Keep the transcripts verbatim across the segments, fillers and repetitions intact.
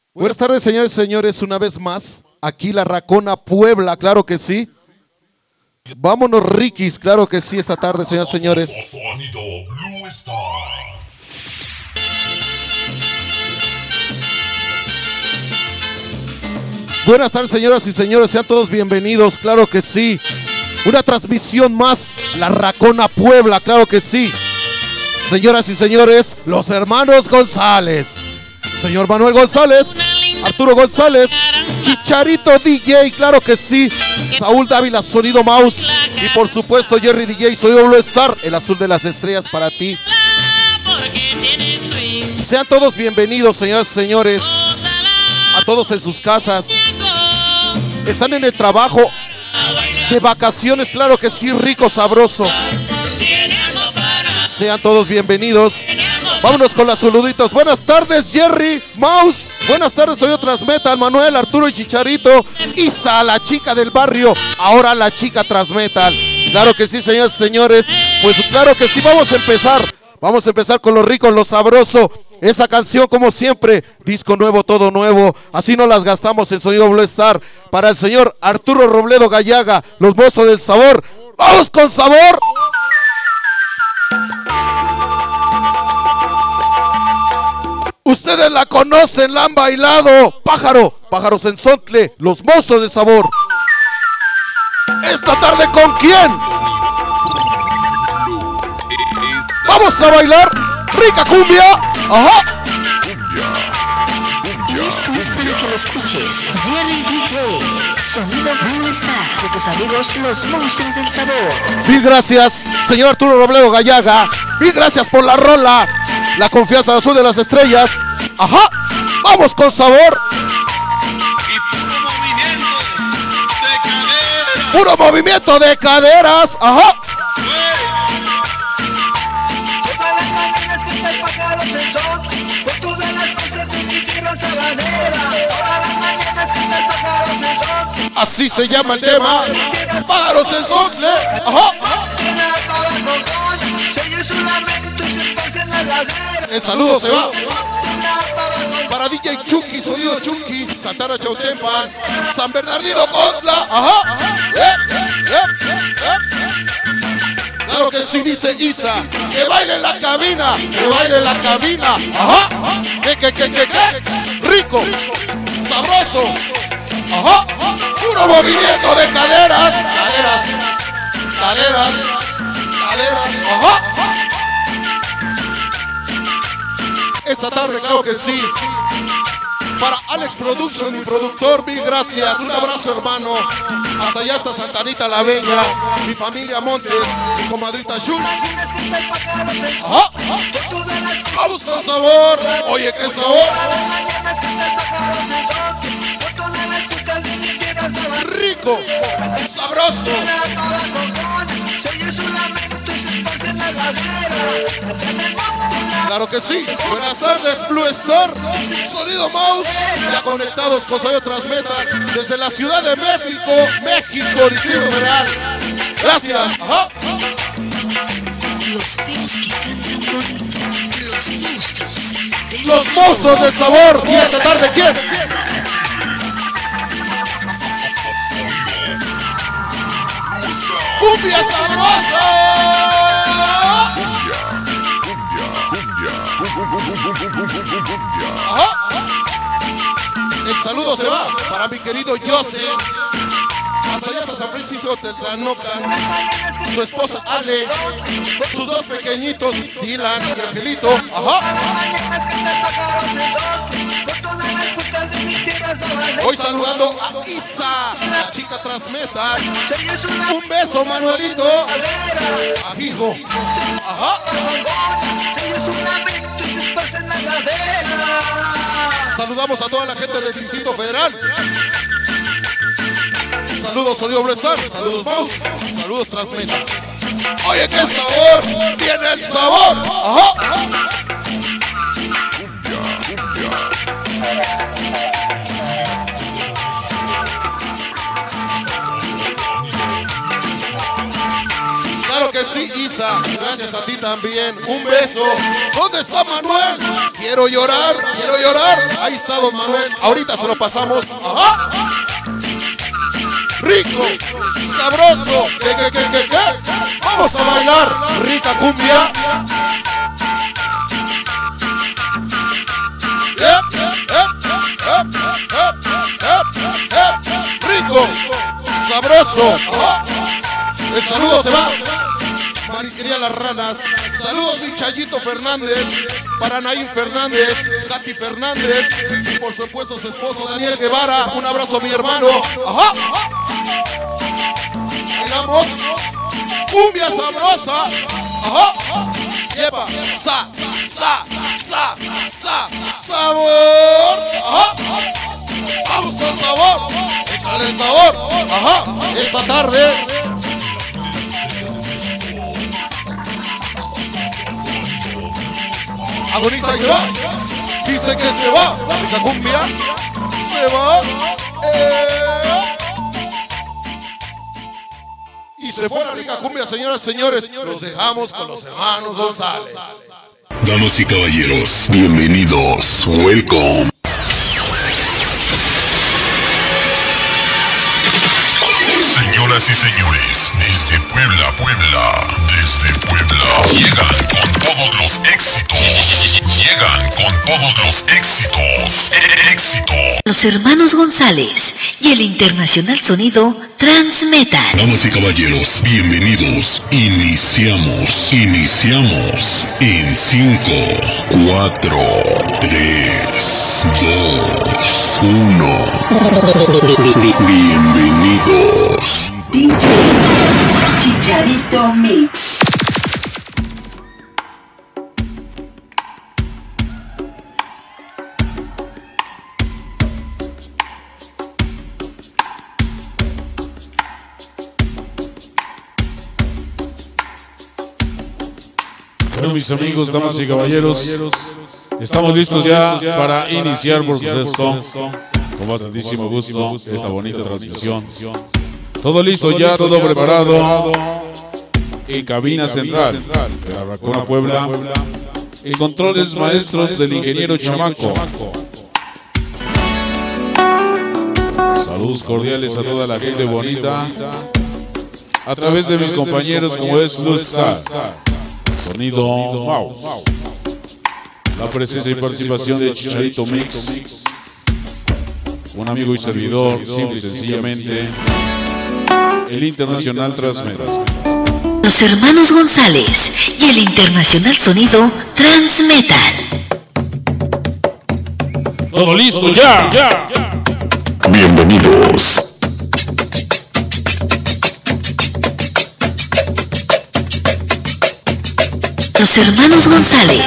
Buenas tardes, señores y señores, una vez más, aquí La Racona, Puebla, claro que sí. Vámonos, Rikis, claro que sí, esta tarde, señores y señores. Sonido Blue Star. Buenas tardes, señoras y señores, sean todos bienvenidos, claro que sí. Una transmisión más, La Racona, Puebla, claro que sí. Señoras y señores, los hermanos González. Señor Manuel González, Arturo González, Chicharito D J, claro que sí. Saúl Dávila, Sonido Mouse. Y por supuesto Jerry D J, Sonido Blue Star, el azul de las estrellas para ti. Sean todos bienvenidos, señoras y señores. A todos en sus casas. Están en el trabajo, de vacaciones, claro que sí, rico, sabroso. Sean todos bienvenidos. Vámonos con las saluditos. Buenas tardes, Jerry, Mouse. Buenas tardes, soy Transmetal, Manuel, Arturo y Chicharito. Isa, la chica del barrio, ahora la chica Transmetal. Claro que sí, señores y señores. Pues claro que sí, vamos a empezar. Vamos a empezar con lo rico, lo sabroso. Esta canción, como siempre, disco nuevo, todo nuevo. Así no las gastamos en Sonido Blue Star. Para el señor Arturo Robledo Gallaga, los monstruos del sabor. ¡Vamos con sabor! Ustedes la conocen, la han bailado. Pájaro, Pájaros en Sontle, los monstruos del sabor. Esta tarde, ¿con quién? Vamos a bailar rica cumbia. Ajá. Esto es para que lo escuches. Jerry D J, Sonido Blue Star, de tus amigos los monstruos del sabor. Mil gracias, señor Arturo Robledo Gallaga. Mil gracias por la rola. La confianza al azul de las estrellas. Ajá. Vamos con sabor. Y puro movimiento de caderas. Puro movimiento de caderas. Ajá. Así se llama el tema. Pájaros en Sontle. Ajá. El saludo se va para D J Chucky, Sonido Chucky, Santana Chautempan, San Bernardino Cotla. Ajá. Eh, eh, eh, eh. Claro que sí, dice Isa. Que baile en la cabina. Que baile en la cabina. Ajá. Que, que, que, que, que. Rico. Sabroso. Ajá. Puro movimiento de caderas. Caderas. Caderas. Caderas. Ajá. Esta tarde, claro que sí. Para Alex Production, mi productor, mil gracias. Un abrazo, hermano. Hasta allá está Santanita la Bella, mi familia Montes, mi comadrita Shul. Ajá. Vamos con sabor. Oye, qué sabor. Rico, sabroso. Claro que sí. Buenas tardes, Blue Star, Sonido Mouse, ya conectados con Sonido Transmetal desde la Ciudad de México, México, Distrito Federal. Gracias. Ajá. Los feos que cantan bonito, los monstruos del Los monstruos del sabor. Y esta tarde, ¿quién? ¡Cumbia sabrosa! Ajá. El saludo se va para mi querido Joseph. Hasta allá hasta San Francisco Tetlanocan. Su esposa Ale. Sus dos pequeñitos, Dylan y Angelito. Ajá. Hoy saludando a Isa, la chica Transmetal. Un beso, Manuelito. Amigo. Ajá. Saludamos a toda la gente del Distrito Federal. Saludos, Sonido Blue Star. Saludos, Mouse. Saludos, Transmetal. Oye, qué sabor. Viene el sabor. Ajá. Claro que que sí, Isa. Gracias a ti también. Un beso. ¿Dónde está Manuel? Quiero llorar, quiero llorar. Ahí está don Manuel. Ahorita se lo pasamos. Ajá. Rico, sabroso. ¿Qué, qué, qué, qué, qué? Vamos a bailar. Rica cumbia. Yep, yep, yep, yep, yep, yep. Rico, sabroso. Ajá. El saludo se va. Marisquería Las Ranas. Saludos mi Chayito Fernández. Para Naín Fernández, Katy Fernández. Y por supuesto su esposo Daniel Guevara. Un abrazo a mi hermano. Ajá. Bailamos. Cumbia sabrosa. Ajá. Lleva. Sa, sa, sa, sa. Sabor. Ajá. Vamos con sabor. Échale sabor. Ajá. Esta tarde. Agoniza y se va. Dice que se va. La rica cumbia se va. Eh. Y se fue la rica cumbia, señoras y señores. Los dejamos con los hermanos González. Damas y caballeros, bienvenidos. Welcome. Señoras y señores, desde Puebla, Puebla, desde Puebla, llegan con todos los éxitos, llegan con todos los éxitos, éxitos. Los hermanos González y el internacional sonido Transmetal. Damas y caballeros, bienvenidos. Iniciamos, iniciamos en cinco, cuatro, tres, dos, uno. Bienvenidos. D J Chicharito Mix. Bueno, mis amigos, damas y caballeros, estamos listos ya para iniciar por ustedes con bastantísimo gusto esta bonita transmisión. Todo listo ya, todo preparado en cabina central de la Racona Puebla y controles maestros del ingeniero Chamaco. Saludos cordiales a toda la gente bonita a través de mis compañeros como es Blue Star. Sonido wow. La presencia y participación de Chicharito Mix, un amigo y servidor, simple y sencillamente el internacional Transmetal. Los hermanos González y el internacional sonido Transmetal. Todo listo ya, ya. Bienvenidos. Los hermanos González.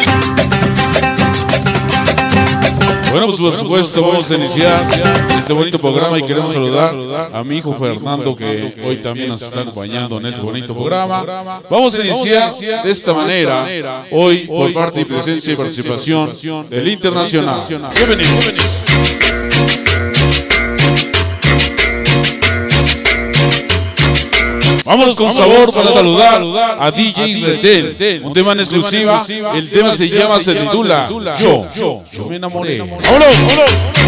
Bueno, pues por supuesto vamos a iniciar este bonito programa y queremos saludar a mi hijo Fernando que hoy también nos está acompañando en este bonito programa. Vamos a iniciar de esta manera hoy por parte y presencia y participación del internacional. Bienvenidos. Vámonos con sabor para saludar a D J Retel, un tema en exclusiva. El tema se llama, se titula Yo, yo, yo me enamoré. ¡Vámonos! ¡Vámonos!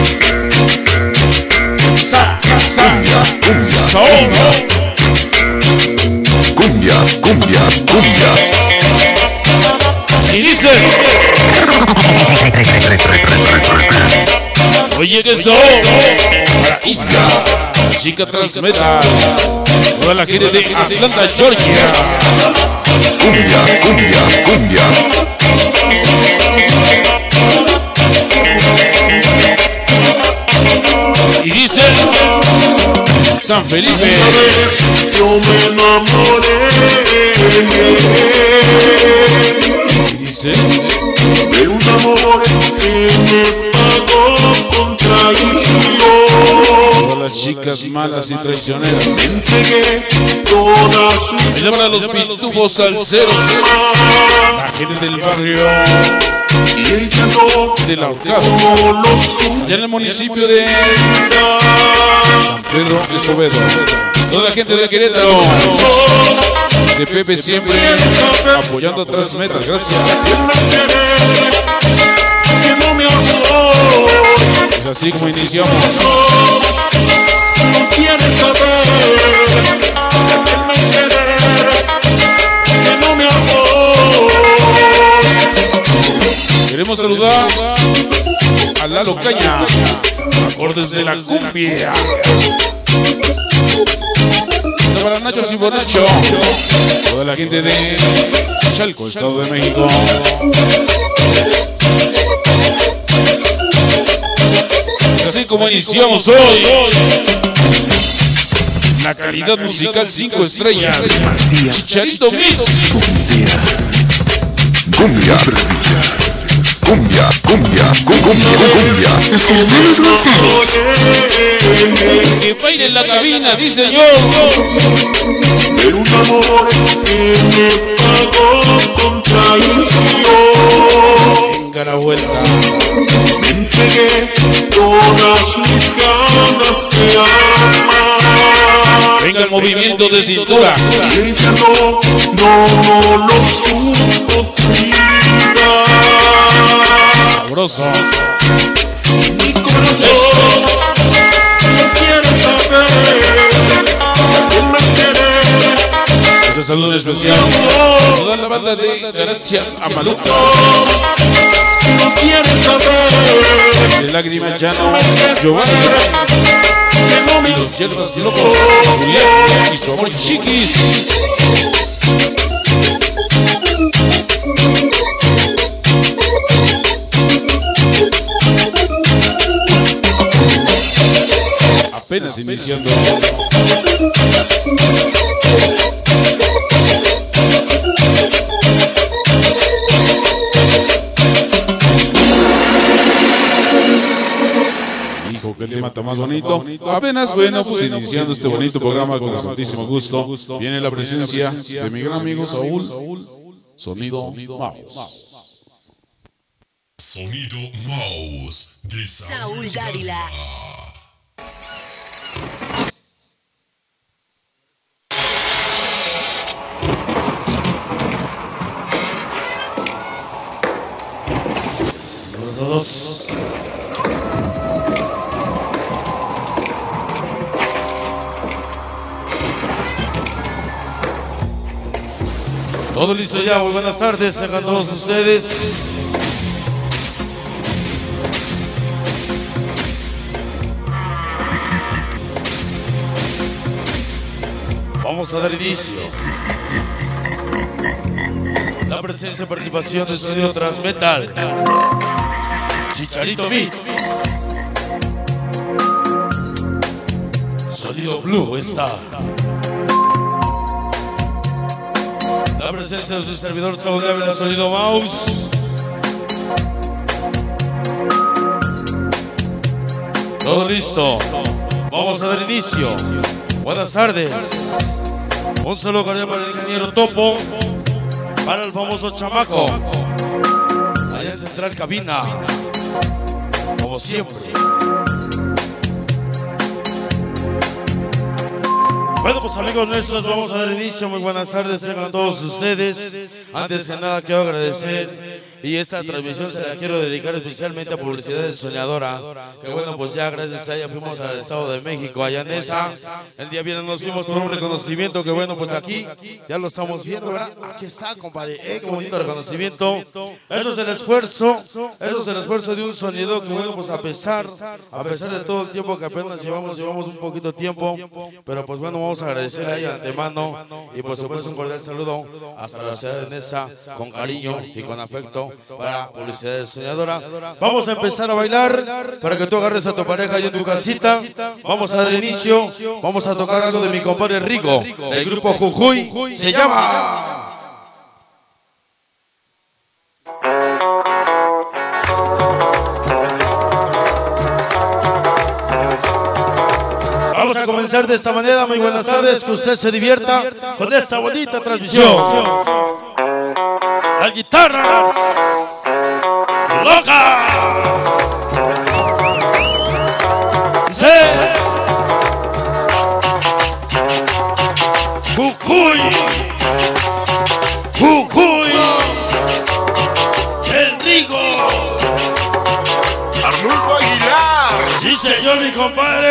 ¡Sa, sa, sa! Cumbia, cumbia, cumbia. Y dice: oye, que eso para Isa, chica Transmetal, toda la gente de Atlanta, Georgia. Cumbia, cumbia, cumbia. Y dice San Felipe. Yo me enamoré. Y dice De un amor que me pagó con traición. todas las chicas malas y traicioneras. Entregué toda su Me llaman a los pitufos salseros, la gente del barrio y ella no del Ahorcado, como lo suyo. allá en el municipio de San Pedro Escobedo. Toda la gente de Querétaro. De Pepe siempre apoyando a Transmetas. Gracias. Es así como iniciamos. No quieres saber que me querer, que no me amó. Queremos saludar a Lalo Caña, acordes de la cumbia. Para Nacho Cibonacho, toda la gente de Chalco, Estado de México. Así como iniciamos hoy, la calidad musical cinco estrellas, Chicharito Mix. Cumbia, cumbia, cumbia, cumbia, cumbia. Los hermanos González. Que baile en la cabina, sí señor. De un amor que me pagó con traición. Venga la vuelta. Me entregué todas mis ganas de amar. Venga el movimiento de cintura. Y ella no, no lo supo cuidar. Sabroso. Mi corazón no quiere saber que me quiere. Este saludo especial a toda la banda de Gracias a Maluca. No quiere saber De Lágrima Llano, Giovanni que no me y los Hierbas Locos, Julián y su amor Chiquis. Apenas iniciando. Hijo, qué tema tan más bonito. Apenas, bueno, pues iniciando este bonito programa con santísimo gusto. Viene la presencia de mi gran amigo Saúl. Sonido Mouse. Sonido Mouse de Saúl Dávila. Todos. Todo listo ya, muy buenas tardes, tengan todos ustedes. Vamos a dar inicio. La presencia y participación del sonido Transmetal. Chicharito Mix. Sonido Blue está. La presencia de su servidor Saúl Dávila, Sonido Mouse. Todo listo. Vamos a dar inicio. Buenas tardes. Un saludo cordial para el ingeniero Topo. Para el famoso Chamaco. Allá en Central Cabina. Como siempre. Bueno, pues amigos nuestros, vamos a dar inicio. Muy buenas tardes, tengan todos ustedes. Antes que nada quiero agradecer, y esta transmisión se la quiero dedicar especialmente a Publicidades Soñadora, que bueno, pues ya gracias a ella fuimos al Estado de México, allá en esa. El día viernes nos fuimos por un reconocimiento que bueno, pues aquí ya lo estamos viendo, ¿verdad? Aquí está, compadre, eh, qué bonito reconocimiento. Eso es el esfuerzo, eso es el esfuerzo de un sonido que bueno, pues a pesar, a pesar de todo el tiempo que apenas llevamos, llevamos un poquito de tiempo, pero pues bueno, vamos a agradecer a ella de antemano y por supuesto un cordial saludo hasta la ciudad de Nesa, con cariño y con afecto para Publicidades Soñadora. Vamos a empezar a bailar para que tú agarres a tu pareja ahí en tu casita. Vamos a dar inicio, vamos a tocar algo de mi compadre Rico, del grupo Jujuy, se llama... Vamos a comenzar de esta manera, muy buenas tardes, que usted se divierta con esta bonita transmisión. Las guitarras locas. Dice...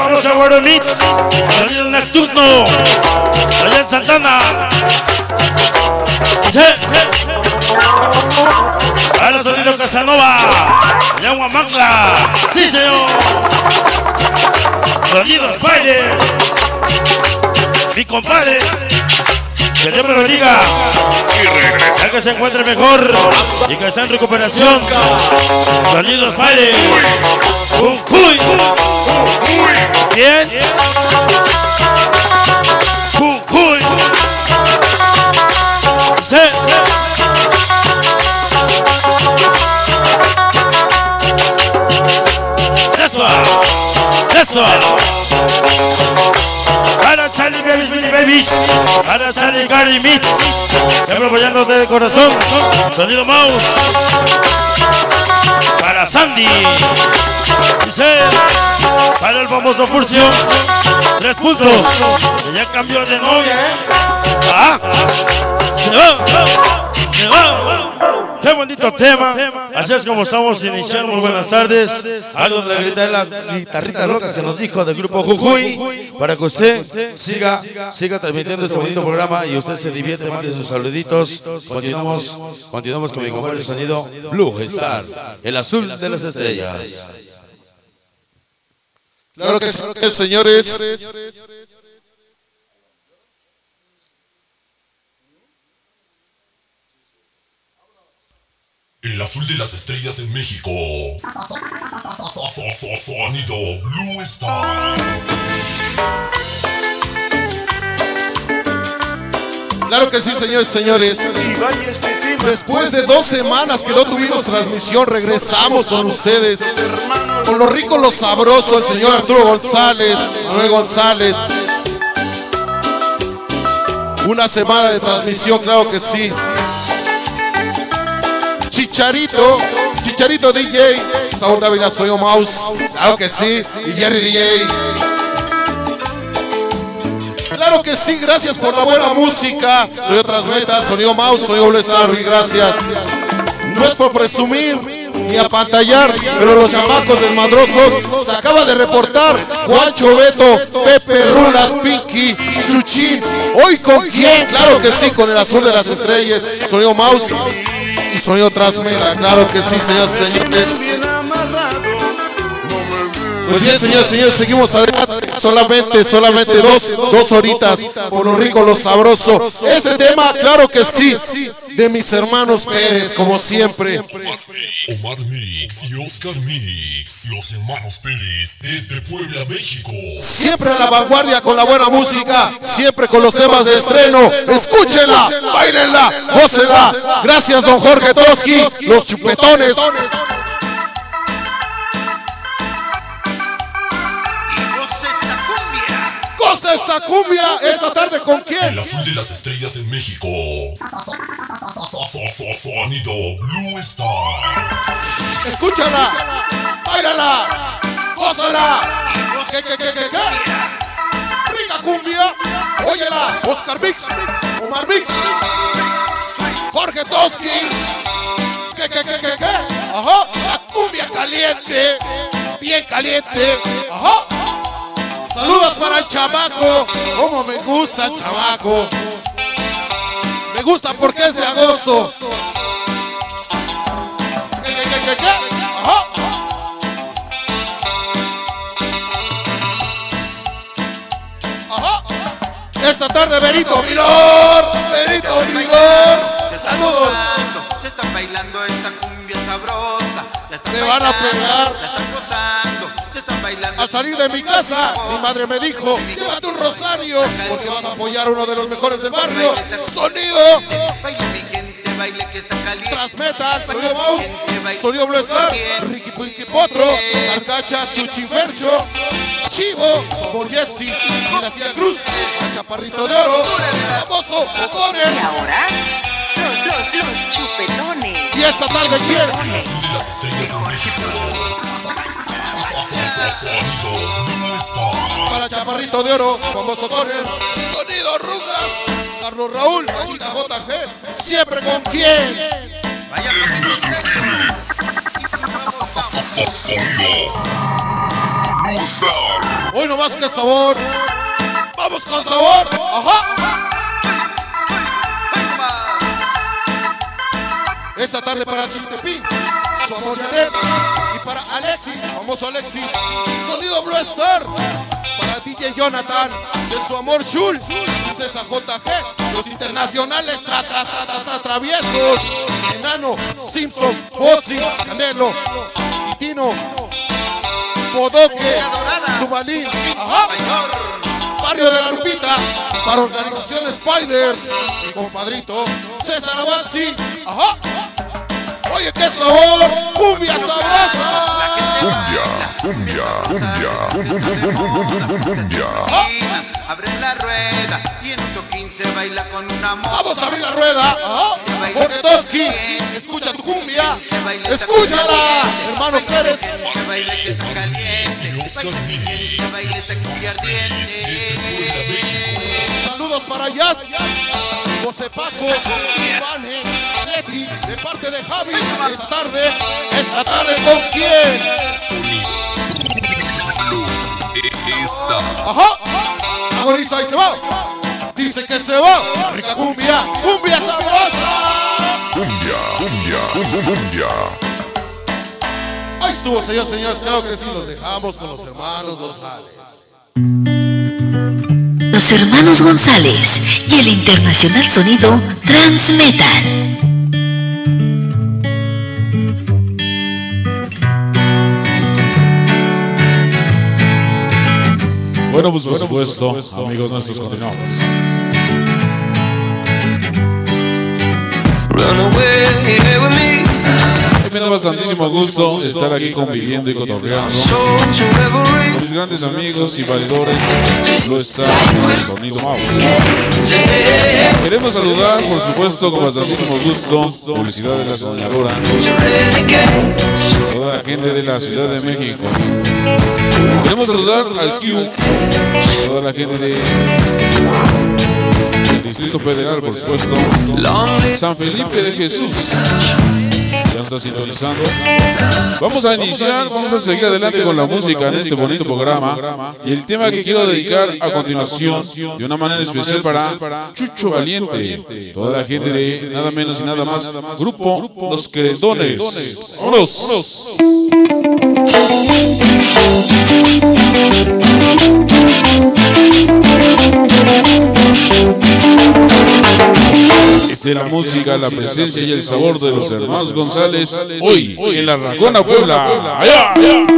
vamos a Guaro Mix, sonido nocturno, allá en Santana. Sí. Para sonido Casanova, allá en Huamantla. Sí, señor. Sonido Spider, mi compadre. Que Dios me lo bendiga. Ya que se encuentre mejor y que está en recuperación. Sonido Spider. Jujuy. Bien. Jujuy. Sí. Eso. Eso. Para Charlie Babies, Mini Babies, para Charlie Gary Mix, siempre apoyándote de corazón. Sonido Mouse, para Sandy, dice, para el famoso Furcio, tres puntos, que ya cambió de novia, ¿eh? Ah, se va, se va. Qué bonito tema. Así es como estamos iniciando. Muy buenas tardes. Algo de la guitarra, guitarrita locas que nos dijo del grupo Jujuy. Para que usted siga, siga transmitiendo este bonito programa y usted se divierte, mande sus saluditos. Continuamos, continuamos con mi compadre sonido Blue Star, el azul de las estrellas. Claro que sí, señores. El azul de las estrellas en México. Sonido Blue Star. Claro que sí, señores, señores. Después de dos semanas que no tuvimos transmisión, regresamos con ustedes. Con lo rico, lo sabroso, el señor Arturo González, Manuel González. Una semana de transmisión, claro que sí. Chicharito, Chicharito D J, Saúl Dávila, soy yo Mouse, claro que sí, y Jerry D J. Claro que sí, gracias por la buena música. Soy otras metas, sonido Mouse, soy Blue Star, y gracias. No es por presumir ni apantallar, pero los chamacos desmadrosos se acaba de reportar. Juancho, Beto, Pepe, Rulas, Pinky, Chuchín. ¿Hoy con quién? Claro que sí, con el azul de las estrellas, sonido Mouse. Y sonido Transmeda, claro que sí, señores, señores. Pues bien, señores, señores, seguimos adelante. Solamente, solamente dos, dos horitas. Por lo rico, lo sabroso. Este tema, claro que sí, de mis hermanos Pérez, como siempre. Omar Mix y Oscar Mix, los hermanos Pérez, desde Puebla, México. Siempre a la vanguardia con la buena música, siempre con los temas de estreno. Escúchenla, bailenla, gócenla. Gracias, don Jorge Toski, los chupetones. Goza esta cumbia, esta tarde con quién. El azul de las estrellas en México. Sonido Blue Star. Escúchala, bailala, gózala. ¿Qué, qué, qué, qué, qué? Rica cumbia, óyela. Oscar Mix, Omar Mix, Jorge Toski. ¿Qué, qué, qué, qué, qué? Ajá, la cumbia caliente, bien caliente. Ajá. Saludos para el chamaco. Como me gusta el chamaco. Me gusta porque es de agosto. ¿Qué, qué, qué, qué, qué? Ajá. Ajá. Esta tarde Benito Milor. Benito Milor. Saludos. Se están bailando esta cumbia sabrosa. Me van a pegar. La están gozando. Se están bailando. Al salir de mi casa, mi madre me dijo, llévate un rosario, porque vas a apoyar a uno de los mejores del barrio. Sonido Baile mi gente, baile que está caliente. Transmeta, sonido Mouse, sonido Blue Star, Ricky Pinky Potro, Arcachas, Chuchifercho, Chivo, por Jesse, Dinastía Cruz, Chaparrito de Oro, famoso O'Connor. Y ahora, los, los, los chupetones. Y esta tarde, ¿quién? El azul de las estrellas en México. Sonido Blue Star. Para Chaparrito de Oro, famoso O'Connor, sonido Rugas, Carlos Raúl, Chica J G, siempre con quién. Vaya Indestructible. Sonido Hoy no más que sabor. Vamos con sabor. Ajá. Esta tarde para Chiltepín, su amor Yaret. Y para Alexis, famoso Alexis, sonido Blue Star. Para D J Jonathan, de su amor Shul. Y César J G, los internacionales tra, tra, tra, tra, tra, traviesos. Enano, Simpson, Fossi, Canelo, Titino, Bodoque, Tubalín, ajá. Barrio de la Lupita, para organización Spiders, mi compadrito César Avanzi, ajá. Oye, qué sabor, cumbia sabrosa. Cumbia, cumbia, cumbia, cumbia. Abre la rueda y en un toquín se baila con una moto. Vamos a abrir la rueda, ajá. Boretoski, escucha tu cumbia, escúchala, hermanos Pérez. Se baila que está caliente, se baila esa cumbia ardiente. Saludos para Jazz, José Paco, Ivane, Leti, de parte de Javi. Esta tarde, esta tarde ¿con quién? Esta. Ajá, agoniza y se va. Dice que se va. La rica cumbia, cumbia sabrosa. Cumbia, cumbia, cumbia. Ahí estuvo, señores, señores. Claro que sí, los dejamos con los hermanos González. Los hermanos González y el internacional sonido Transmetal. Bueno, pues por supuesto, amigos nuestros, continuamos. Me da bastantísimo gusto estar aquí conviviendo y cotorreando con mis grandes amigos y valedores. Lo está el sonido Mau. Queremos saludar, por supuesto, con bastantísimo gusto, publicidad de la soñadora, toda la gente de la Ciudad de México. Queremos saludar al Q, toda la gente de del Distrito Federal, por supuesto, San Felipe de Jesús. Ya está sintonizando. Vamos a iniciar, vamos a seguir adelante con la música en este bonito programa. Y el tema que quiero dedicar a continuación, de una manera especial para Chucho Valiente, toda la gente de nada menos y nada más, Grupo Los Querendones. ¡Vámonos! Esta es la música, la presencia y el sabor de los hermanos González, hoy en la Racona, Puebla. ¡Allá!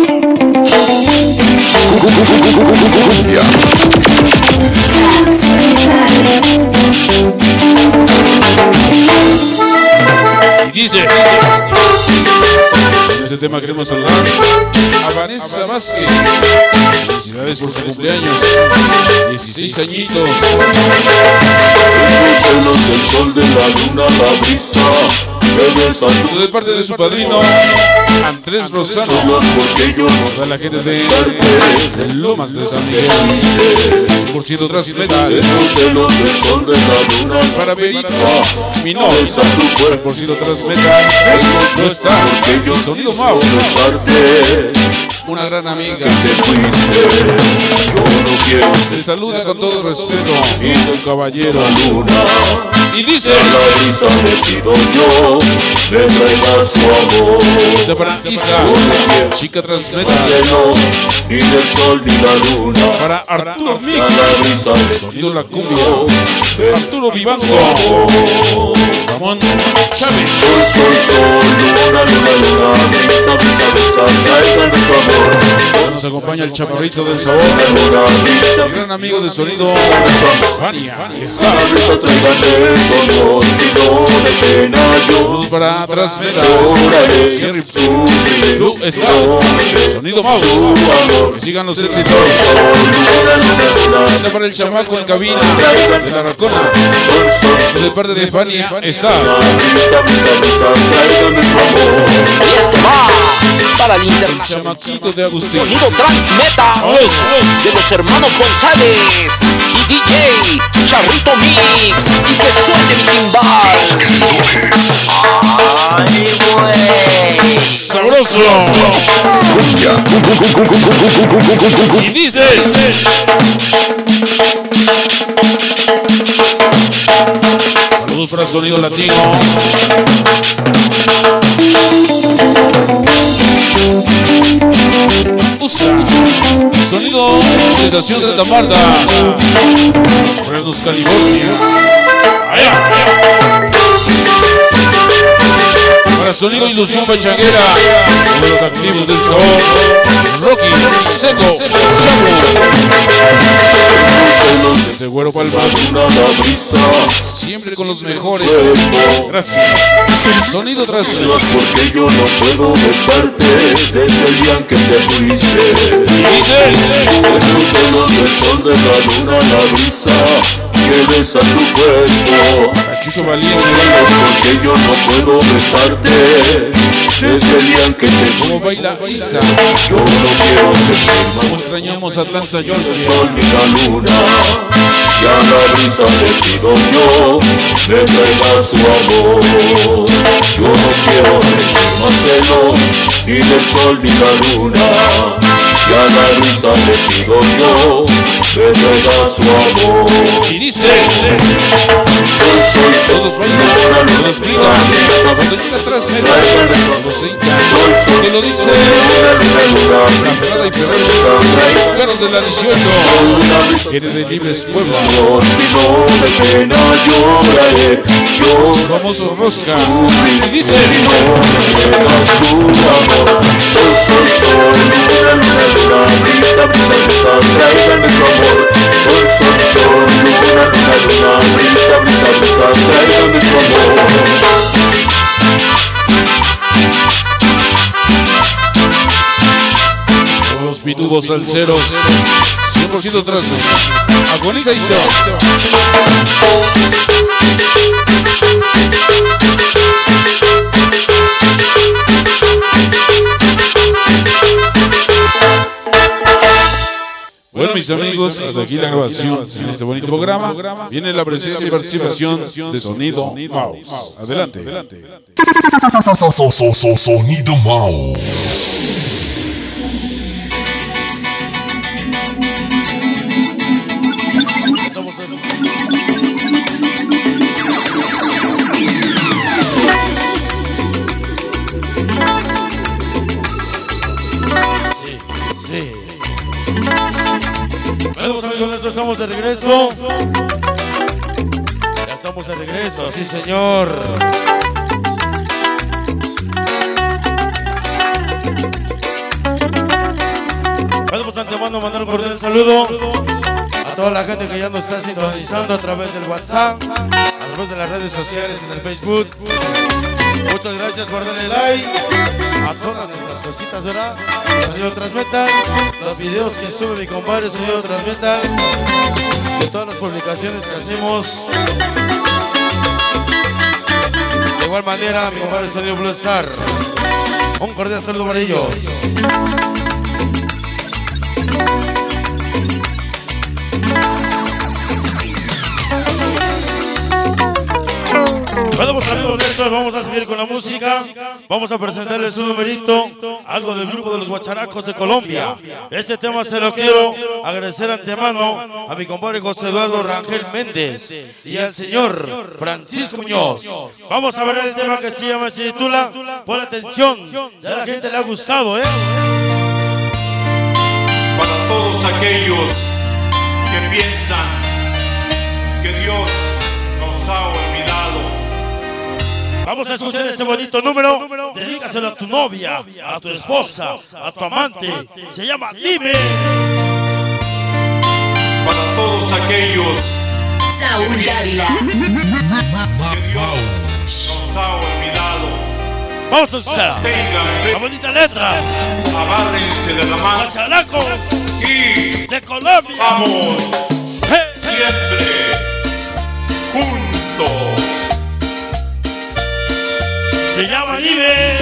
Y dice, en este tema queremos saludar a Vanessa Vázquez. Felicidades por su cumpleaños, dieciséis añitos. El sol de la luna, la brisa, de parte de su padrino Andrés Rosano, toda la gente de, de Lomas de San Miguel, cien por ciento Transmetal. Para Berito Minor, cien por ciento Transmetal. No está el sonido Mau, una gran amiga. Te saluda con todo respeto, un caballero. Y dice, la brisa me pido yo, me traiga su amor. De para Isa, chica Transmetal. Ni del sol ni la luna. Para Arturo Mix, sonido La Cumbia. Arturo Vivanco, Ramón Chávez. Sol, sol, sol, luna, luna, luna, brisa, brisa, brisa, tráiganme su amor. Nos acompaña el chaparrito del sabor, el gran amigo de sonido Fania. Está. Solo, si no de pena yo. Saludos para Transmetal. Jerry Blue está. Sonido Mouse. Que sigan los éxitos. Para el chamaco en cabina de la Racona. De parte de Fania está. Y esto va para el internacional Chamaquito de Agustín. sonido Transmetal de los hermanos González y D J Charrito Mix. Y que suene mi timbal. Ay, güey. Sabroso. sabroso. Y dice. Saludos para Sonido Latino. Usa Sonido Sensación Santa Marta, Los Fresnos, California. Allá, allá. Para Sonido Ilusión Pachanguera, uno de los activos del sabor, Rocky, Seco, Chavo. Ese güero Palmas, siempre con los mejores. Gracias. Sonido tras porque yo no puedo besarte desde el día en que te fuiste. Dice en los celos del sol, de la luna, la brisa que besa tu cuerpo. Chucho Valiente, porque yo no puedo besarte desde el día en que te como baila Isa. Yo no quiero sentir más. Como extrañamos a Atlanta, El Georgia. sol ni la luna, y a la brisa le pido yo, me traiga su amor. Yo no quiero sentir más celos, ni del sol ni la luna, y a la brisa le pido yo, me traiga su amor. Y dice Sol, sol, sol, todos bailan, todos brindan. Cuando llega atrás, me da todos se hincan. Que lo dice la pelada y perrero, ganos de la dieciocho, quiere de libres pueblos. si no de pena lloraré, yo Famoso Rosca. Y dice su amor. Sol, sol, sol, luna, luna, luna, brisa, brisa, brisa, tráigame su amor. Sol, sol, sol, luna, luna, luna, brisa, brisa, brisa, tráigame su amor. los pitubos salseros, cien por ciento tras agoniza y se va. Bueno, mis amigos, hasta aquí la grabación en este bonito programa. Viene la presencia y participación de Sonido Mouse. Adelante. Sonido Mouse. Sí, sí. Bueno, pues, amigos nuestros, estamos de regreso. Ya estamos de regreso, sí señor. Bueno, pues antemano mandar un cordial saludo a toda la gente que ya nos está sintonizando a través del WhatsApp, a través de las redes sociales, en el Facebook. Muchas gracias por darle like a todas nuestras cositas, ¿verdad? Sonido Transmetal, los videos que sube mi compadre Sonido Transmetal, de todas las publicaciones que hacemos. De igual manera, mi compadre Sonido Blue Star. Un cordial saludo para ellos. Bueno, pues amigos nuestros, vamos a seguir con la música. Vamos a presentarles un numerito, algo del grupo de los Guacharacos de Colombia. Este tema se lo quiero agradecer antemano a mi compadre José Eduardo Rangel Méndez y al señor Francisco Muñoz. Vamos a ver el tema que se llama, se titula Por la atención. Ya a la gente le ha gustado, ¿eh? Para todos aquellos que piensan que Dios nos ha olvidado. Vamos a escuchar este bonito número. Dedícaselo a tu novia, a tu esposa, a tu amante. Se llama Dime. Para todos aquellos Saúl Dávila. que Dios nos ha olvidado. Vamos a usar la bonita letra. Agárrense de la mano Guacharacos y de Colombia. vamos Hey. siempre juntos. Se llama Dime.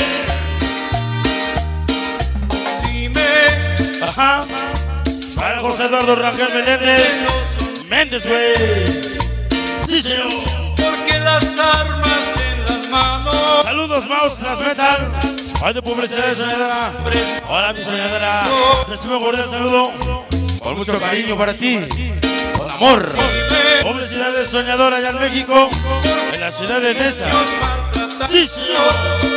Dime, Ajá. Para José Eduardo Rangel Menéndez. Méndez, güey. Sí, señor. porque las armas en las manos Saludos, Mouse Transmetal. Hoy de publicidad de soñadora. Hola, mi soñadora. Recibe un cordial saludo. Con mucho cariño para ti. Con amor. Publicidad de soñadora allá en México. En la ciudad de Nesa. Sí, señor.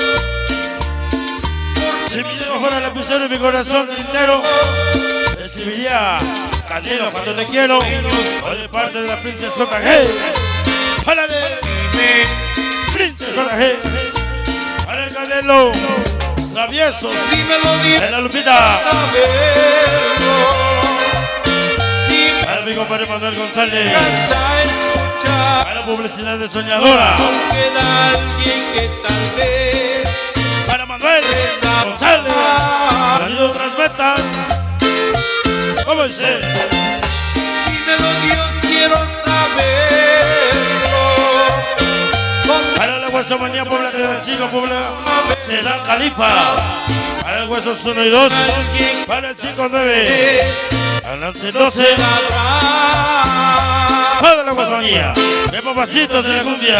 Si mi dedo fuera la pulsera en mi corazón entero, escribiría Canelo cuando te quiero. Hoy de parte de la Princess J G. ¡Párale! Princess J G. Para el Canelo. Traviesos. En la Lupita. Para mi compadre Manuel González. Para publicidad de soñadora. Para Manuel González. Sonido transmetan. ¿Cómo es? Dímelo, Dios, quiero saberlo. Para la Hueso Manía Puebla de Vecino Puebla, Sedán Califa. Para el Huesos uno y dos. Para el Chico nueve. Para el once doce. Para la Hueso Manía. De papacitos de la cumbia.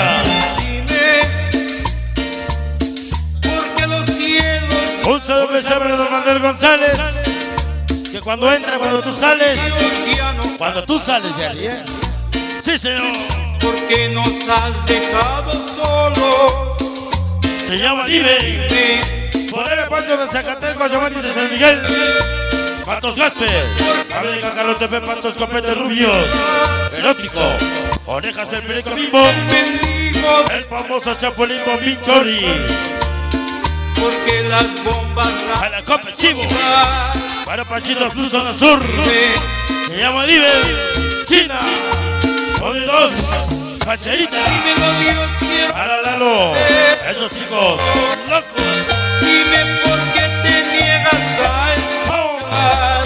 Porque los cielos. Un saludo especial para don Manuel González. Que cuando entra, cuando tú sales. Cuando tú sales de ahí, ¿eh? Sí, señor. Porque nos has dejado solos. Se llama Dime. Por el Pancho de Zacateco, Giovanni de San Miguel. Patos Gasper. América Calotepe, Patos Copetes Rubios. Erótico. Orejas el Perico Bimbo. El famoso Chapulín Bombín Chori. Porque las bombas. A la Copa Chivo. Para Pachito Plus Zona Sur. Se llama Dime. China. Son dos. Pacherita. Para Lalo. Esos chicos locos. Dime por qué te niegas a escuchar.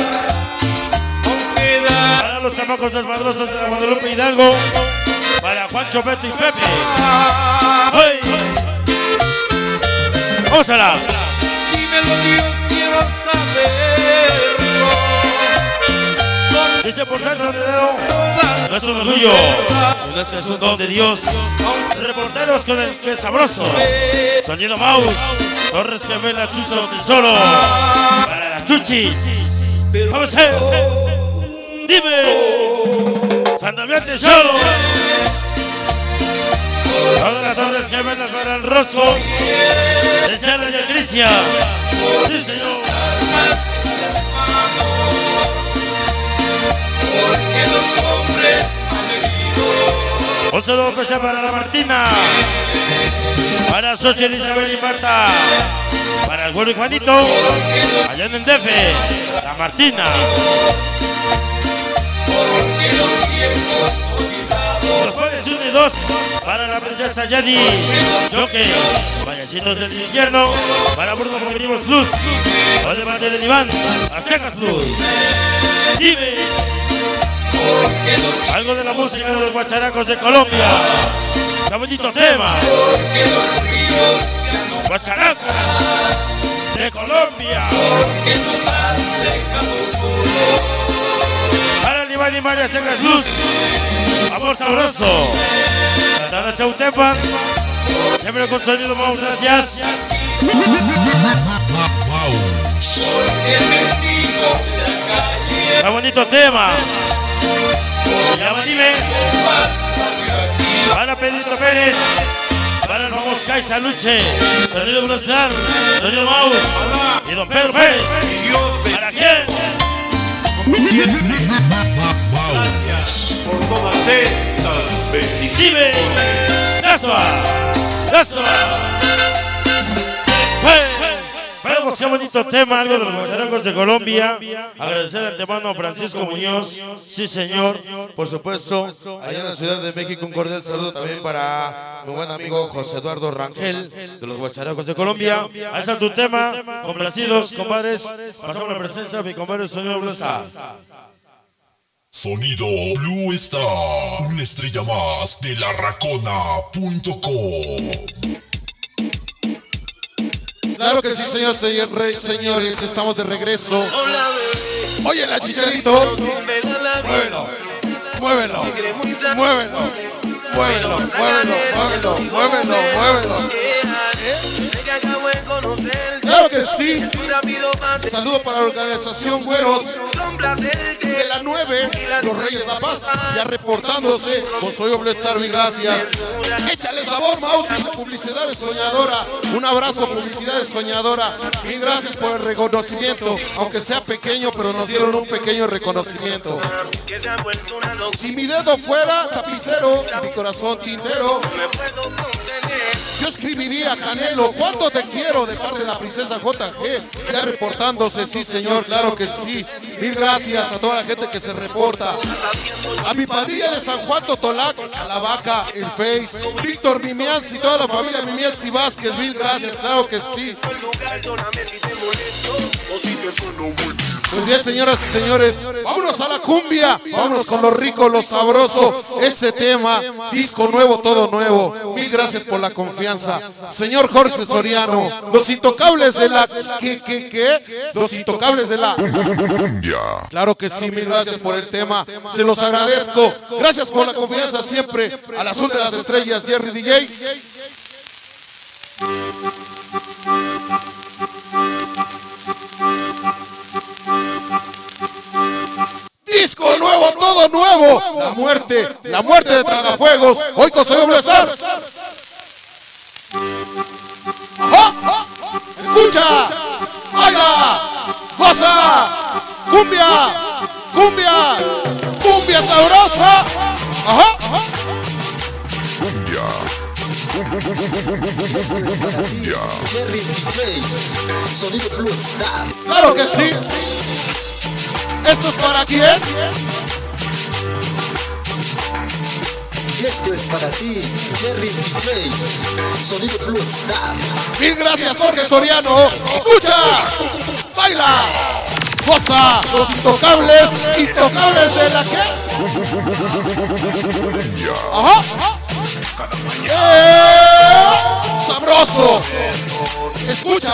Para los chamacos desmadrosos de la Guadalupe Hidalgo. Para Juancho, Beto y Pepe. ¡Ay! ¡Ósala! Dímelo, Dios, quiero saberlo. Dice por ser sonidero, no es un orgullo, sino es que es un don de Dios. Reporteros con el que es sabroso. Sonido Mouse, Torres Gemela, Chucho Tesoro. Para la Chuchis. Vamos a ver. Dime. Sandamiante Show. Todas las Torres Gemelas para el Rosco. De Charla y el Cristian. Sí, señor. Porque los hombres han herido. Un saludo especial para la Martina. Para Xochitl, Isabel y Marta. Para el güero y Juanito. Allá en el D F. La Martina. Porque los tiempos olvidados. Los jueves uno y dos. Para la princesa Yadi. Joque. Payasitos del invierno. Para Bruno Motivos Plus. O de parte de Iván. Aztecas Plus. Dime. Algo de la música de los guacharacos de Colombia. Qué bonito tema. Porque los ríos ya no. Guacharacos de Colombia. Porque nos has dejado solos. Para el Iván y María Aztecas Luz. Amor sabroso. Santana Chautepan. Siempre con sonido, vamos, gracias. Porque el mendigo de la calle. Qué bonito tema. Se llama Dime. Para Pedrito Pérez. Para el famoso Caixa Luche. Sonido Brosar. Sonido Mouse. Y don Pedro Pérez. ¿Para quién? Gracias por todas estas bendiciones. Dime. Eso. Eso. Bueno, qué bonito tema, algo de los guacharacos de Colombia. Agradecer de antemano a Francisco Muñoz, sí señor, por supuesto, allá en la Ciudad de México. Un cordial saludo también para mi buen amigo José Eduardo Rangel, de los guacharacos de Colombia. Ahí está tu tema, complacidos, compadres. Pasamos la presencia de mi compadre Sonido Blue Star. Sonido Blue Star, una estrella más de la racona punto com. Claro que sí, señor, señor, rey, señores, estamos de regreso. Oye, la Chicharito. Muévelo, muévelo, muévelo, muévelo, muévelo, muévelo, muévelo, muévelo. Claro que sí. Saludos para la organización Güeros de la nueve, los Reyes La Paz, ya reportándose con Soy Oblestar, mil gracias. Échale sabor, Maus, dice Publicidades Soñadora. Un abrazo, Publicidades Soñadora. Mil gracias por el reconocimiento, aunque sea pequeño, pero nos dieron un pequeño reconocimiento. Si mi dedo fuera tapicero, mi corazón tintero, yo escribiría Canelo, ¿cuánto te quiero? De parte de la princesa J G, ya reportándose, sí señor, claro que sí. Mil gracias a toda la gente que se reporta. A mi pandilla de San Juan Totolac, a la vaca, el Face, Víctor Mimianzi y toda la familia Mimianzi Vázquez, mil gracias, claro que sí. Pues bien, señoras y señores, vámonos a la cumbia, vámonos con lo rico, lo sabroso, este tema, disco nuevo, todo nuevo. Mil gracias por la confianza. Señor Jorge Soriano, los intocables de la... ¿Qué, qué, qué? Los intocables de la... Claro que sí, mil gracias por el tema, se los agradezco. Gracias por la confianza siempre. A la azul de las estrellas, Jerry D J. Disco nuevo, todo nuevo. La muerte, la muerte de Tragafuegos. Hoy con Soy Oblestar. ¡Ajá! Escucha, baila, goza, cumbia, cumbia, cumbia sabrosa. Ajá, ajá. Cumbia. Cumbia. Jerry D J, Sonido Blue Star. Claro que sí. ¿Esto es para quién? Y esto es para ti, Jerry D J, Sonido Blue Star. Mil gracias, Jorge Soriano. Escucha, baila, goza, los intocables, intocables de la que. Ajá, ajá. ¡Eh! Sabroso. Escucha.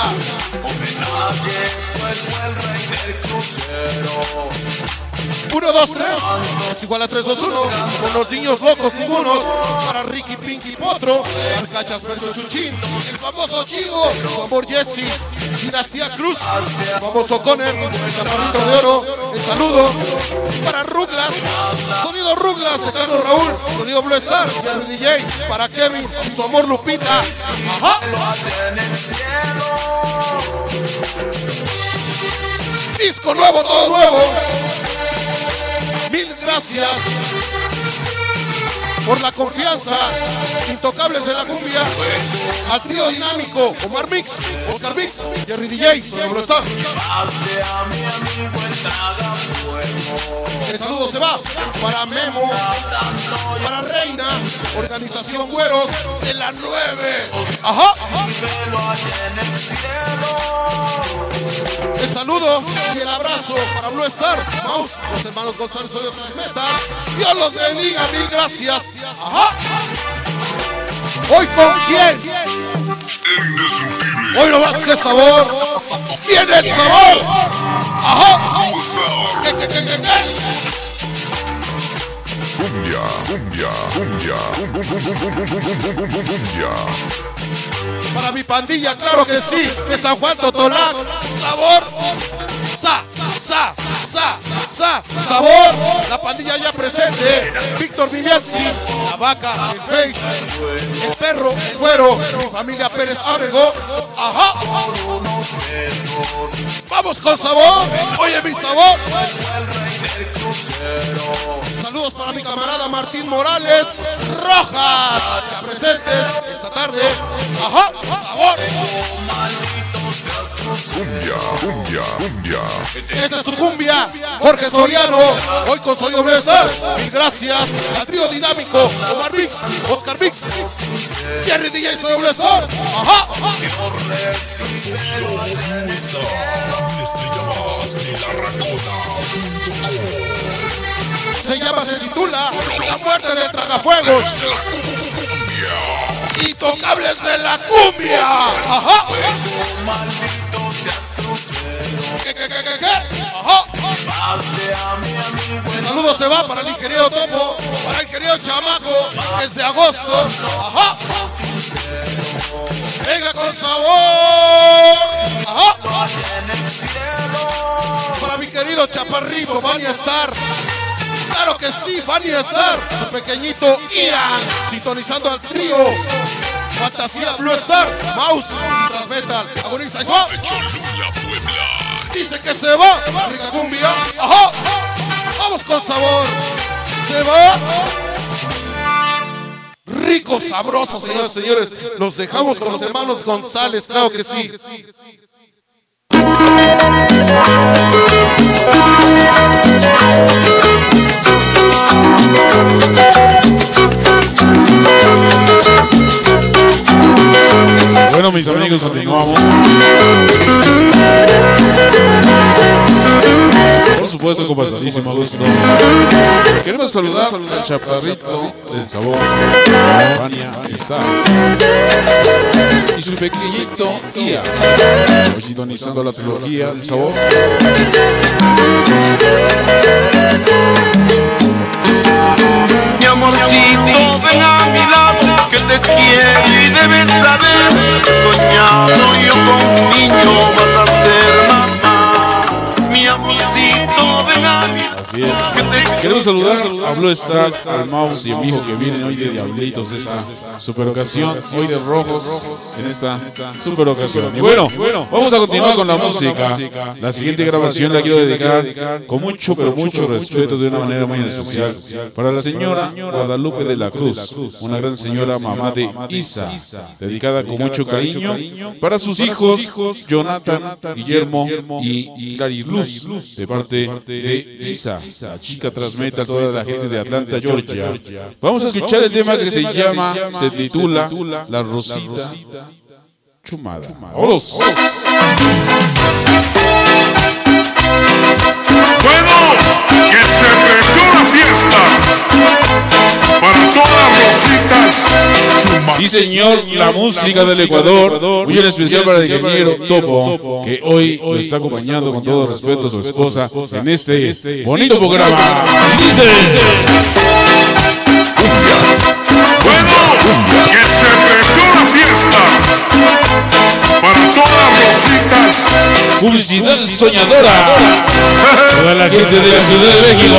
Uno, dos, tres, es igual a tres, dos, uno. Con los niños locos ningunos. Para Ricky, Pinky, Potro, Arcachas, Percho, Chuchín, el famoso Chivo, su amor Jesse, Dinastía Cruz, el famoso Conner, el chaparrito de oro, el saludo. Para Ruglas, sonido Ruglas de Carlos Raúl, sonido Blue Star, Jerry D J. Para Kevin, su amor Lupita. Ajá. Disco nuevo, todo nuevo. Mil gracias por la confianza. Intocables de la cumbia. Al trío dinámico, Omar Mix, Oscar Mix, Jerry D J, Soy Oblestar. El saludo se va para Memo, para Reina, Organización Güeros de la nueve. Ajá. El saludo y el abrazo para Blue Star, Maus, los hermanos González de Transmetal. Dios los bendiga, mil gracias. Ajá. ¿Hoy con quién? Hoy no más que sabor. ¡Viene el sabor! Ajá. ¿Qué, qué, qué, qué, qué? Cumbia, cumbia, cumbia, cumbia. Para mi pandilla, claro que sí, de San Juan Totolac. Sabor, sa, sa, sa, sa, sabor. La pandilla ya presente. Víctor Mimianzi, la vaca, el Face, el perro, el güero, mi familia Pérez Ábrego. Ajá. Vamos con sabor. Oye, mi sabor. Saludos para mi camarada Martín Morales Rojas, ya presentes esta tarde. Ajá, sabor. Cumbia, cumbia, cumbia. Esta es tu cumbia, Jorge Soriano. Hoy con Soy Oblestar. Mil gracias. Al trío dinámico, Omar Mix, Oscar Mix, Jerry D J, Soy Oblestar. Ajá. Se llama, se titula La muerte de Tragafuegos. Intocables de la cumbia. Ajá. ¿Qué, qué, qué, qué, qué? Ajá. El saludo se va para el querido Topo, para el querido Chamaco, desde agosto. Ajá. Venga con sabor. chaparrito van a estar. Claro que sí, van a estar. Su pequeñito Ian, sintonizando al trío. Fantasía Blue Star, Mouse, Transmetal, agoniza, ahí se va. Dice que se va. Rica cumbia. Ajá. Vamos con sabor. Se va. Rico, sabroso, señoras y señores. Nos dejamos con los hermanos González, claro que sí. Bueno, mis amigos, continuamos. Por supuesto, con bastante gusto. Queremos saludar al chaparrito del sabor. Vania está. Y su pequeñito Ia. Hoy sintonizando la trilogía del sabor. Mi amorcito, ven a mi lado, que te quiero y debes saber. Soñado yo con un niño, vas a ser mamá. Mi amorcito, ven a mi lado. Así es. Queremos saludar a Blue Star, al Mouse y a mi hijo que vienen hoy de Diablitos de esta super ocasión, hoy de Rojos en esta super ocasión. Y bueno, vamos a continuar con la música. La siguiente grabación la quiero dedicar con mucho, pero mucho respeto, de una manera muy especial, para la señora Guadalupe de la Cruz, una gran señora, mamá de Isa, dedicada con mucho cariño para sus hijos Jonathan, Guillermo y Clariluz, de parte de Isa, la chica Transmetal, toda la gente de Atlanta, Georgia. Vamos a escuchar el tema que se llama, se titula La Rosita Chumada. ¡Vámonos! Bueno, que se prendió la fiesta para todas las rositas chumadas. Sí, señor, la música del Ecuador, muy en especial para el ingeniero Topo, que hoy nos está acompañando con todo respeto a su esposa en este bonito programa. Dice: Bueno, que se prendió la fiesta para todas las rositas. Publicidad soñadora. Toda la gente de la Ciudad de México.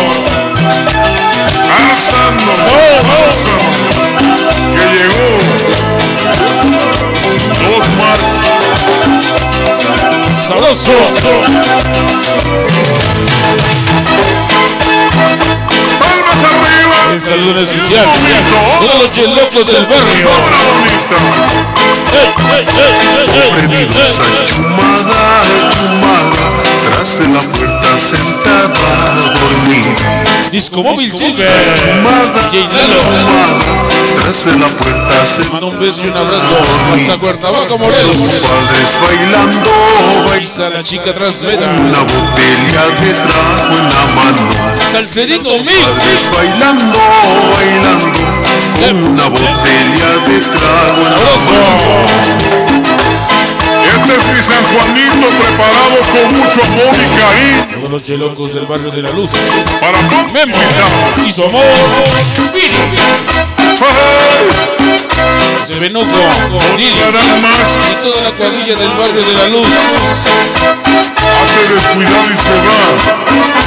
Arrasando, arrasando, que llegó dos más. Sabroso. Palmas arriba. Un saludo en especial. Todos los chelocos del barrio. Premisa chumada, chumada, tras de la puerta sentada dormida. Disco Móvil Silver, Chumada, J Lalo, tras de la puerta sentada. manda un beso y un abrazo hasta Cuernavaca, Morelos. Padres bailando, Isa, la chica Transmetal, una botella de trago en la mano. Salserito Mix. Padres bailando, bailando, con una botella de trago en la mano. Este es mi San Juanito preparado con mucho amor y cariño. Todos los chelocos del barrio de la Luz. Para todos Memo y su amor. Viri. Se Venosco, Lili y toda la cuadrilla del barrio de la Luz. hace descuidar y se da.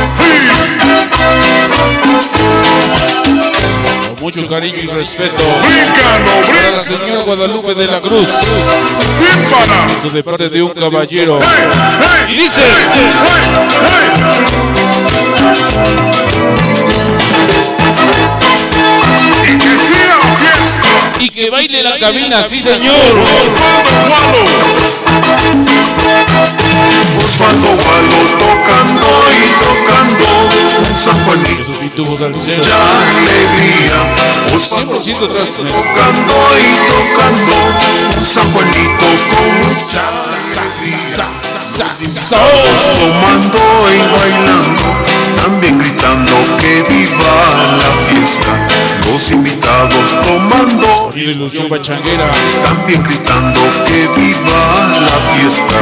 Con mucho cariño y respeto. Bríncalo, para la señora Guadalupe de la Cruz. Sin parar. Esto de parte de un caballero. Hey, hey, y dice. Hey, hey. Y que sea fiesta. Y que baile la cabina, sí señor. Osvaldo Gualo tocando y tocando un San Juanito. Esos pitujos al cero. Ya alegría. cien por ciento tras tocando y tocando un San Juanito con sa, sa, sa, sa, sa, tomando y bailando, también gritando que viva la fiesta. Los invitados tomando y la ilusión pachanguera, también gritando que viva la fiesta.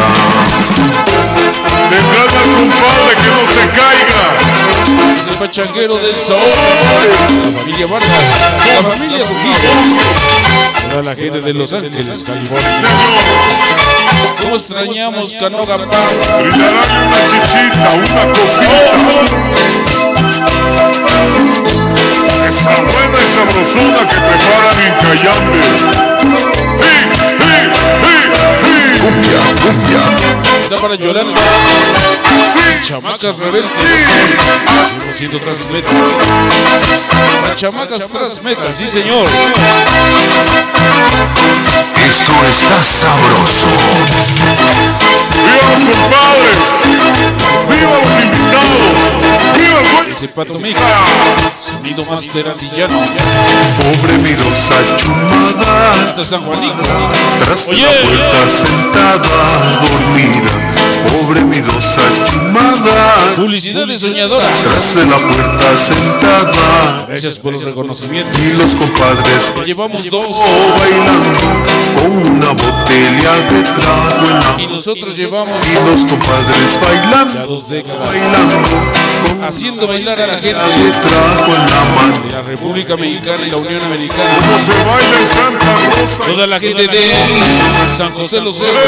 Le trata al compadre que no se caiga. Es el pachanguero del sabor. La familia Vargas, la familia Trujillo, Toda la gente de Los Ángeles, California. ¿Cómo extrañamos Canogapá? Brindarle una chichita, una cosita. Esa buena y sabrosura que preparan en Cayambe. ¡Hey, hey, hey, hey! Cumbia, cumbia. Está para Yolanda. Chamacas rebeldes. ciento Transmetal. Las chamacas Transmetal, sí señor. Esto está sabroso. ¡Viva los compadres! ¡Viva los invitados! ¡Viva el buen! Ese Pato Mix. Sonido Master Antillano. Pobre mirosa chumada. Hasta San Juanico. Tras Oye. la puerta sentada, dormida. Pobre mirosa chumada. Publicidad de Soñadora. Tras de la puerta sentada. Gracias por los reconocimientos. Y los compadres Llevamos dos. bailando con una botella de trago en la Y nosotros llevamos Y los compadres ya bailando, dos décadas bailando con haciendo bailar a la gente de trago en la mano. de la República Mexicana y la Unión Americana. Como se baila en Santa Rosa. Toda la gente de San José Los Cerros.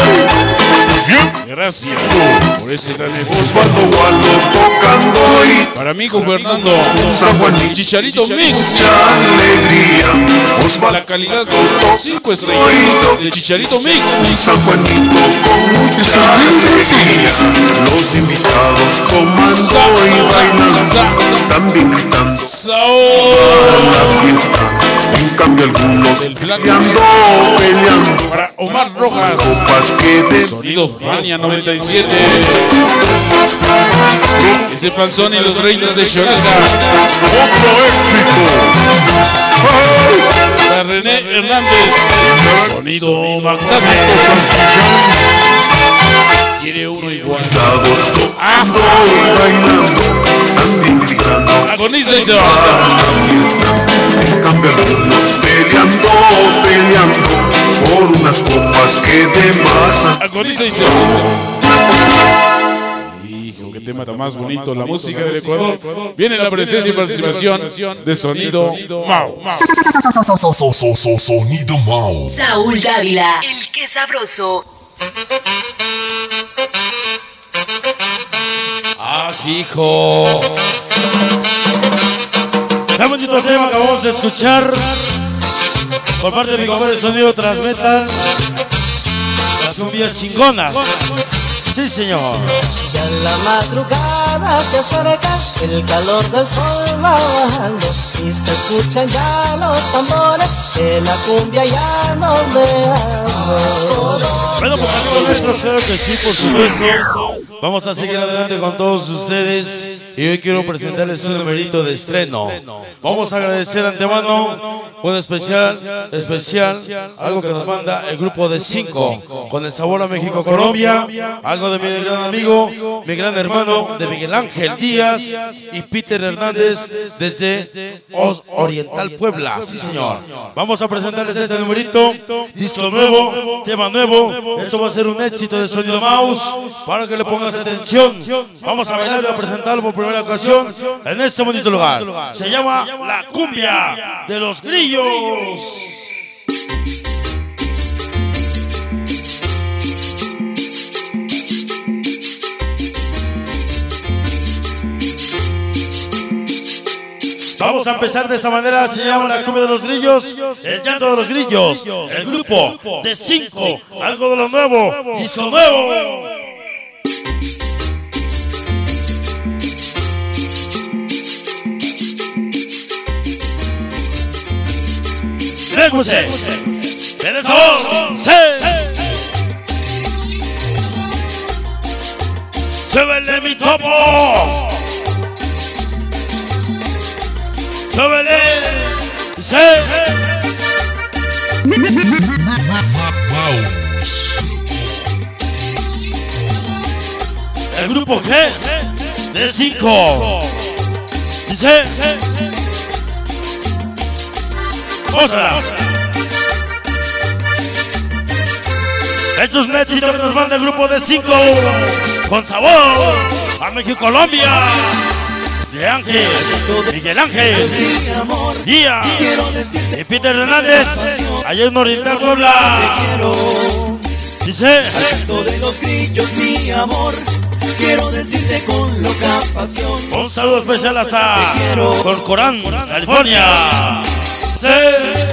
Gracias por ese gran esfuerzo. Osvaldo Gualo tocando y Para mi hijo Fernando, San Juanito. Chicharito Mix. Mucha alegría. Osvaldo La calidad cinco estrellas de Chicharito Mix. San Juanito con mucha alegría. Los invitados tomando y bailando, también gritando la fiesta. En cambio algunos peleando, peleando. Para Omar Rojas, Copas que de Sonido Fania noventa y siete. Ese Panzón y los Reinos de Choriza. otro éxito. Para René Hernández, Sonido Magdalena. Quiere uno igual. Invitados tocando y bailando, también gritando Agoniza y se la va. fiesta. En cambio algunos peleando, peleando por unas copas que de masa. Agoniza y se va. Hijo, qué tema tan más bonito. La música del Ecuador. Viene la presencia y participación de Sonido Mau. Sonido Mau. Saúl Dávila, el que sabroso. ¡Ah, hijo! Qué bonito tema que acabamos de escuchar por parte de mi compadre Sonido Transmetal. Las cumbias chingonas. Sí, señor. Ya la madrugada se acerca, el calor del sol va bajando y se escuchan ya los tambores de la cumbia ya no me amo. Bueno, pues amigos nuestros, claro que sí, por supuesto. Vamos a seguir adelante con todos ustedes y hoy quiero presentarles un numerito de estreno. Vamos a agradecer antemano un especial, especial, algo que nos manda el grupo de cinco con el sabor a México Colombia, algo de mi gran amigo, mi gran hermano de Miguel Ángel Díaz y Peter Hernández desde Oriental Puebla. Sí, señor. Vamos a presentarles este numerito, disco nuevo, tema nuevo. Esto va a ser un éxito de Sonido Mouse para que le pongas atención. Vamos a bailar y a presentarlo por primera ocasión en este bonito lugar. Se llama La Cumbia de los Grillos. Vamos a empezar de esta manera, se llama La Cumbia de los Grillos, el llanto de los grillos, el grupo de cinco, algo de lo nuevo, disco nuevo. ¡Léguese! ¡Tiene sabor! ¡Sí! ¡Súbele mi topo! ¡Súbele! ¡Sí! ¿El grupo qué? De cinco. Dice... Vamos a ver. Esto es un éxito que nos manda el grupo de cinco con sabor a México Colombia. de Ángel, Miguel Ángel, Díaz y Peter Hernández, allá en Oriental Puebla. Dice: de los grillos, mi amor, quiero decirte con loca pasión. Un saludo especial hasta Corcorán, California. Sí.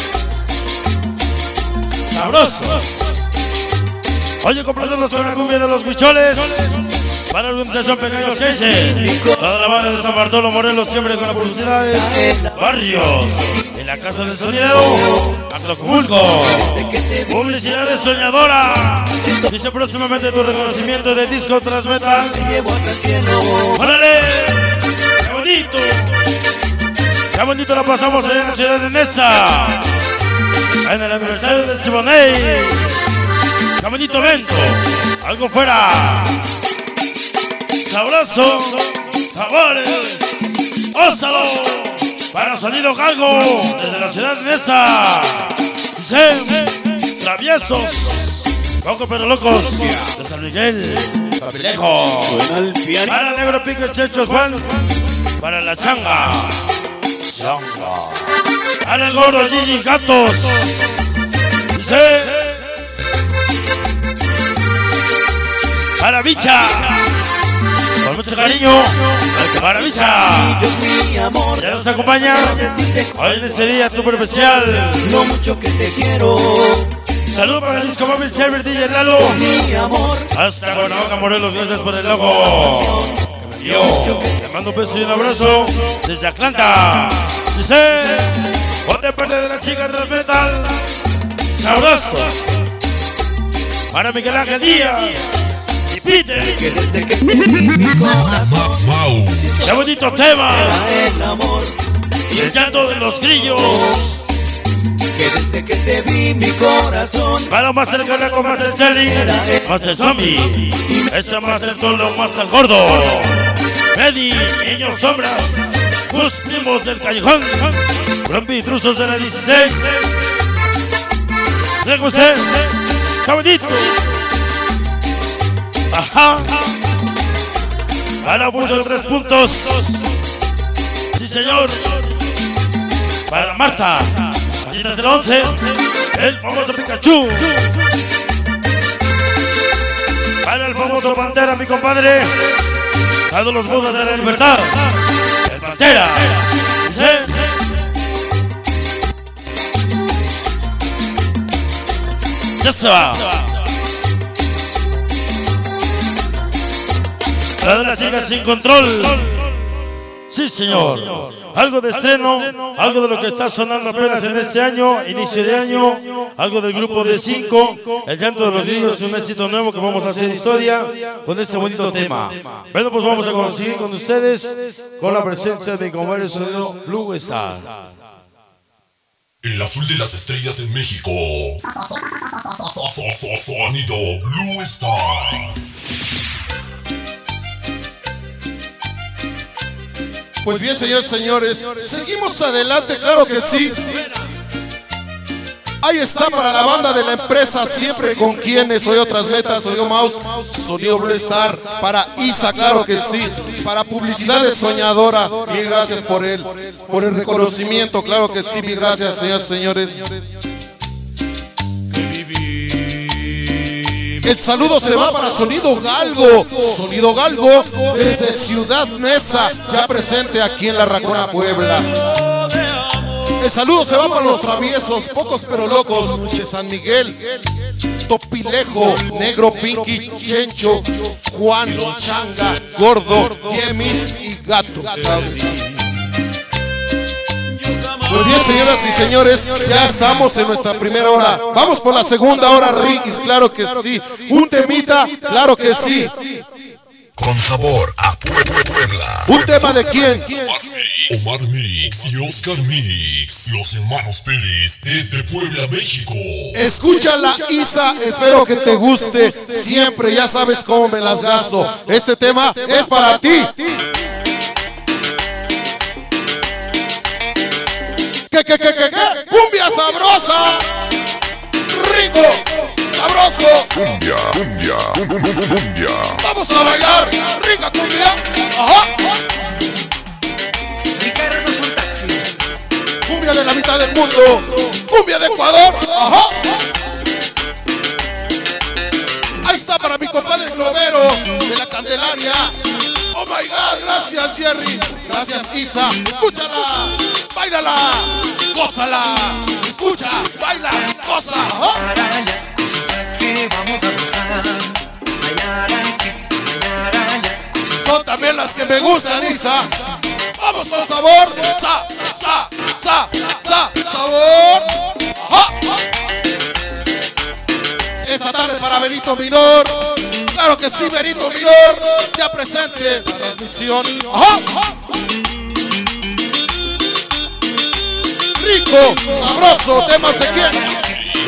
Sabroso. Oye, complacemos con la cumbia de los Huicholes. Para la organización Pequeños Queche. Toda la banda de San Bartolo Morelos, siempre con las publicidades. Barrios. En la Casa del Sonido. Aclocumulco. Publicidades Soñadora. Dice: próximamente tu reconocimiento de disco Transmetal. ¡Órale! ¡Qué bonito! ¡Qué bonito la pasamos allá en la ciudad de Nesa! En el aniversario del Siboney. ¡Qué bonito evento! Algo fuera. Sabroso. Sabores. Ósalo. Para Sonido Galgo. Desde la ciudad de Nesa. Dice: traviesos. Poco pero locos. De San Miguel. Papilejo. Para Negro Pico Checho Juan. Para la Changa. Changa. Para el gordo Gigi Gatos. Dice: para Bicha. Con mucho cariño. Para Bicha. Ya nos acompaña hoy en este día súper especial. Lo mucho que te quiero. Saludos para el disco móvil Server D J Lalo. Hasta Cuernavaca, Morelos. Gracias por el logo. Yo te mando un beso y un abrazo desde Atlanta. Dice: ponte parte de la chica Transmetal. Sabroso. Para Miguel Ángel Díaz y Peter. Qué bonito tema. Y el llanto de los grillos. Que desde que te vi mi corazón. Para Master Caraco, Master Charlie, Master Zombie. Ese Master Tolo, Master Gordo. Freddy, Niños Sombras. Tus primos del callejón. Grumpy intrusos de la dieciséis. ¿De José? ¡Qué bonito! Ajá. Para Pulso de tres puntos. Sí, señor. Para Marta. Mallitas del once. El famoso Pikachu. Para el famoso Pantera, mi compadre. Todos los budas de la libertad. El Pantera. Dice: ya se va. La de las chicas sin control. Sí, señor. Algo de estreno, algo de lo que está sonando apenas en este año, inicio de año, algo del grupo de cinco, El Llanto de los Grillos, un éxito nuevo que vamos a hacer historia con este bonito tema. Bueno, pues vamos a conseguir con ustedes con la presencia de Compadre Sonido Blue Star. El azul de las estrellas en México. Sonido Blue Star. Pues bien, señores, señores, seguimos adelante, claro que sí. Ahí está para la banda de la empresa, siempre con quienes, Sonido Transmetal, Sonido Mouse, Sonido Blue Star, para Isa, claro que sí, para Publicidades Soñadora, mil gracias por el, por el reconocimiento, claro que sí, mil gracias, señores, señores. El saludo se va para Sonido Galgo, Sonido Galgo desde Ciudad Neza, ya presente aquí en la Racona, Puebla. El saludo se va para los traviesos, pocos pero locos, de San Miguel, Topilejo, Negro, Pinky, Chencho, Juan, Changa, Gordo, Yemi y Gatos. Pues bien, señoras y señores, ya estamos en nuestra primera hora. Vamos por la segunda hora, Rikis, claro que sí. Un temita, claro que sí. Con sabor a Puebla. ¿Un tema de quién? Omar Mix y Oscar Mix, los hermanos Pérez, desde Puebla, México. Escúchala, Isa, espero que te guste. Siempre, ya sabes cómo me las gasto. Este tema es para ti. ¿Qué, qué, qué, qué, qué? ¡Cumbia sabrosa! ¡Rico! ¡Sabroso! Cumbia, cumbia, cumbia, cumbia. ¡Vamos a bailar! ¡Rica cumbia! ¡Ajá! cumbia de la mitad del mundo, cumbia de Ecuador. Ajá. Ahí está para mi compadre Globero de la Candelaria. Oh my God, gracias Jerry, gracias Isa. Escúchala, bailala, gózala. Escucha, baila, goza. Ajá. Sí, vamos a gozar. Son también las que me gustan, Isa. Vamos con sabor. Sa, sa, sa, sa, sabor. Ajá. Esta tarde para Benito Minor. Claro que sí, Benito Minor. Ya presente la transmisión. Ajá. Rico, sabroso, temas de quién.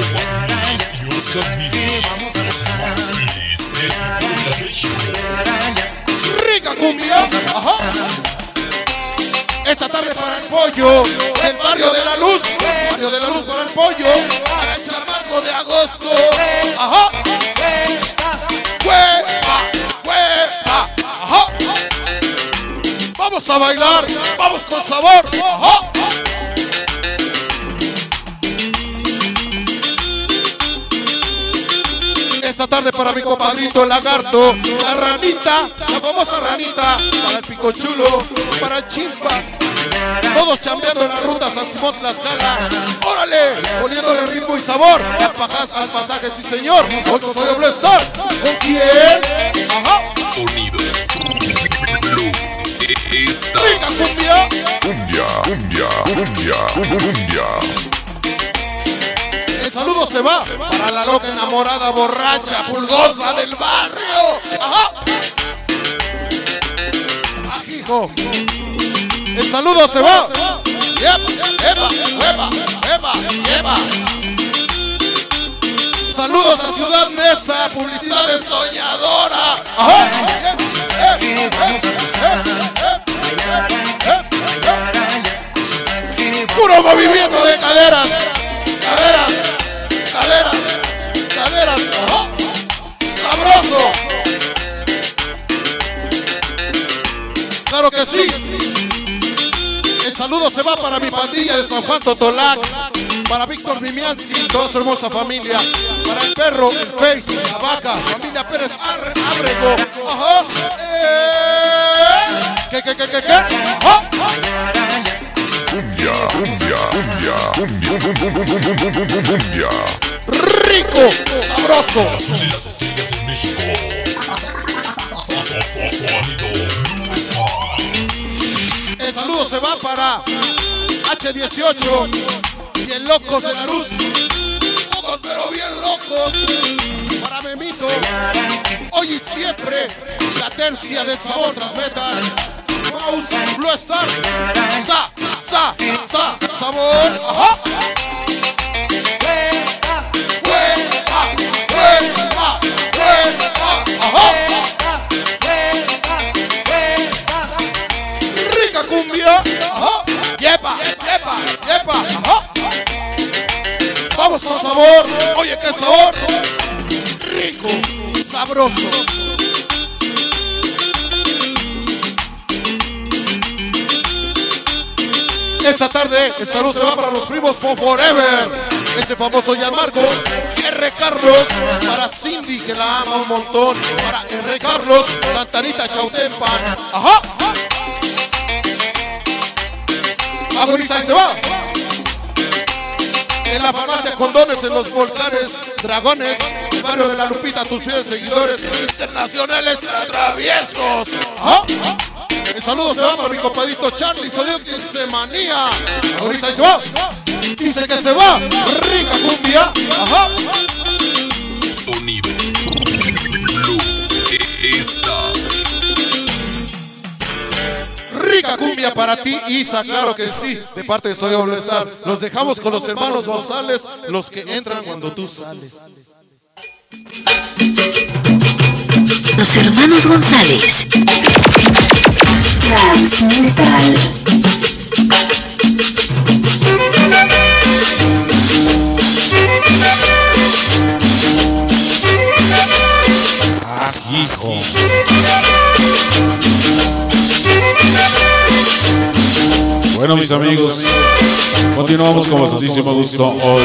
Rica cumbia. Ajá. Esta tarde para el pollo del barrio de la Luz. Barrio de la Luz para el pollo. Para el chamaco de agosto. Ajá. Huepa, huepa. Ajá. Vamos a bailar. Vamos con sabor. Ajá. Esta tarde para mi compadrito el lagarto, la ranita, la famosa ranita, para el picochulo, para el chimpa, todos chambeando en la ruta San Simón Tlaxcala. ¡Órale! Poniéndole ritmo y sabor al, pajas, al pasaje, sí señor. Hoy con Soy Blue Star. ¿Con quién? Ajá. Sonido Blue. Esta rica cumbia. Cumbia, cumbia, cumbia, cumbia. El saludo se va para la loca enamorada, borracha, pulgosa del barrio. Ajá. Ajijo. El saludo se va. Epa, epa, epa, epa. Saludos a Ciudad Mesa, publicidad de soñadora. Ajá. Puro movimiento de caderas. Caderas. Caderas, caderas, ajá. Sabroso. Claro que sí. El saludo se va para mi pandilla de San Juan Totolac, para Víctor Vimianzi, toda su hermosa familia, para el perro, el Face, la vaca, familia Pérez Ábrego. Ajá. Eh. ¿Qué, qué, qué, qué, qué? Ajá. Cumbia, cumbia, cumbia, cumbia, cumbia, cumbia. Rico, sabroso. De las estrellas en México. El saludo se va para H dieciocho y el Locos de la Luz. Todos pero bien locos. Para Memito. Hoy y siempre la tercia de sabor transmetal. Mouse, Blue Star. Sa, sa, sa, sabor. Ajá. Huepa, huepa, huepa. Ajá. Rica cumbia. Ajá. Yepa, yepa, yepa. Ajá. Vamos con sabor. Oye, qué sabor. Rico, sabroso. Esta tarde el saludo se va para los primos For Forever. Ese famoso Gianmarco. R. Carlos. Para Cindy, que la ama un montón. Para R. Carlos. Santanita Chautempan. Ajá. Agoniza y se va. En la farmacia Condones, en los volcanes Dragones, el barrio de la Lupita, tus fieles seguidores internacionales traviesos. Ajá. El saludo se va para mi compadrito Charlie, sonido quince manía. Ahorita se va. Dice que se va. Rica cumbia. Ajá. Sonido Blue. Esta rica cumbia para ti, Isa, claro que sí. De parte de Soy Blue Star. Los dejamos con los hermanos González, los que entran cuando tú sales. Los hermanos González. Transmetal. Ah, hijo. Bueno, mis amigos, Continuamos con bastantísimo gusto hoy.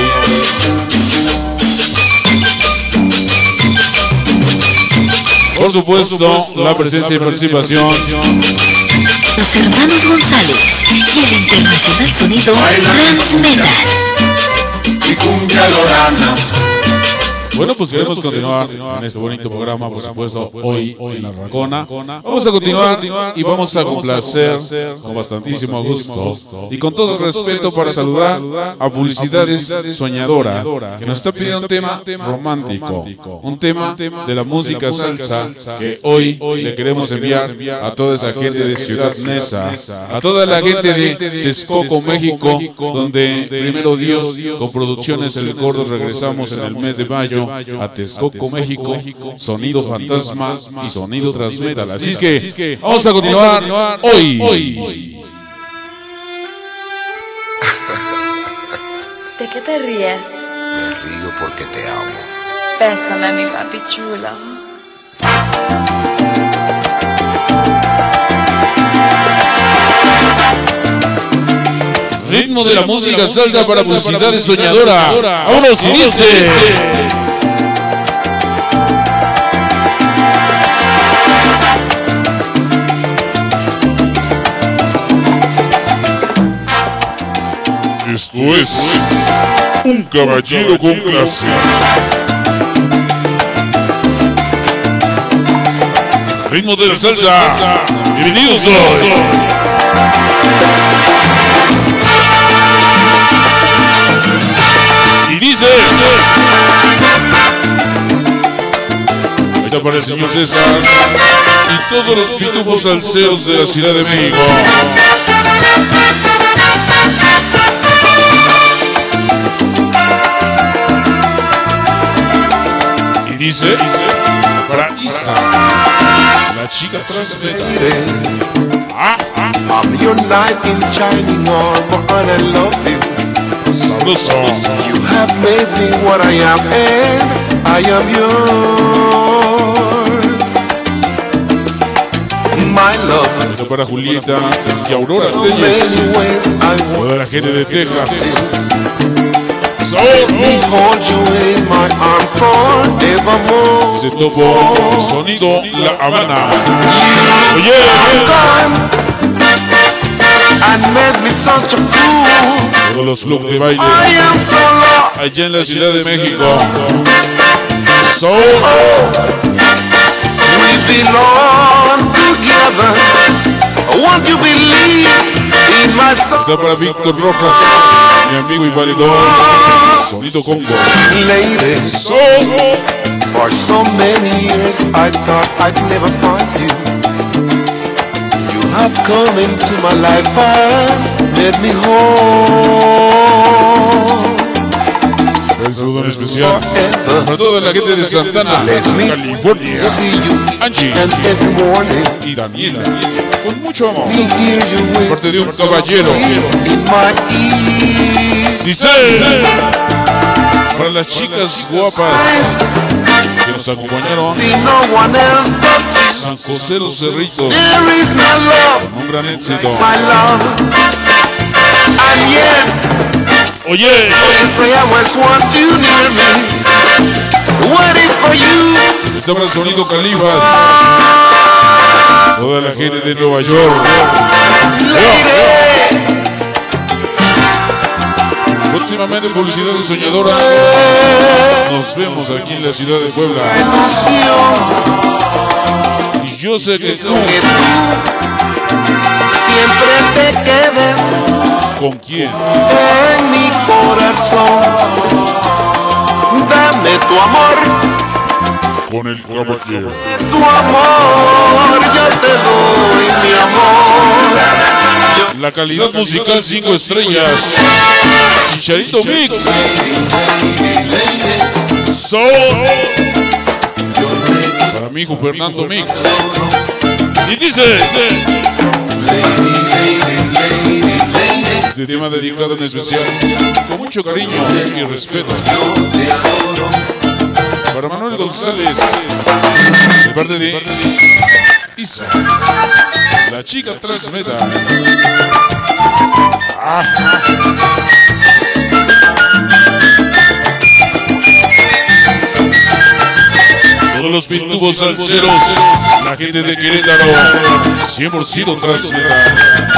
Por supuesto, la presencia y participación. Los hermanos González y el internacional sonido Transmetal. Y cumbia lorana. Bueno, pues queremos continuar en este bonito programa, por supuesto, hoy en la Racona. Vamos a continuar y vamos a complacer con bastantísimo gusto y con todo el respeto para saludar a Publicidades Soñadora, que nos está pidiendo un tema romántico, un tema de la música salsa que hoy le queremos enviar a toda esa gente de Ciudad Neza, a toda la gente de Texcoco, México, donde primero Dios, con Producciones El Gordo, regresamos en el mes de mayo a Texcoco, México, Sonido Fantasma y Sonido Transmetal. Así es que vamos a continuar hoy. ¿De qué te ríes? Me río porque te amo. Bésame, mi papi chulo. Ritmo de la música salsa para Publicidades Soñadora. Vámonos y dice. Esto es un caballero con clase. Ritmo de la salsa. Bienvenidos hoy. Y dice. Ahí está para el señor César y todos los pitufos salseros de la Ciudad de México. Dice, para Isa, la chica Transmetal. Ah, ah. I'm your knight in shining armor and I love you. Sabroso. You have made me what I am and I am yours. My love. Eso para Julieta y Aurora Telles. Toda la gente de Texas. Let me hold you in my arms forevermore. Ese topo, Sonido La Habana. Oye, and made me such a fool. Todos los clubes de baile I am so lost. allá en la Ciudad de México. So, oh, we belong together. Won't you believe in my soul? Está para Víctor Rojas, mi amigo y valedor, Sonido Congo. Lady, so, for so many years I thought I'd never find you. You have come into my life and made me whole. Un saludo en especial para toda la gente de Santana, California, Angie y Daniela, con mucho amor, de parte de un caballero. Dice, para las chicas guapas que nos acompañaron, San José Los Cerritos, con un gran éxito. Oye, está para el Sonido Califas, toda la gente de Nueva York. Próximamente Publicidades Soñadora. Nos vemos aquí en la ciudad de Puebla. Y yo sé que tú siempre te quedes. ¿Con quién? En mi corazón. Dame tu amor. Con el caballero. Tu amor, yo te doy mi amor. La calidad musical cinco estrellas. Chicharito Mix. So, para mi hijo Fernando Mix. Y dice, este tema dedicado en especial con mucho cariño y respeto para Manuel González, de parte de Isa, la chica Transmetal. Ah. Todos los pitubos salseros, la gente de Querétaro, cien por ciento transmita.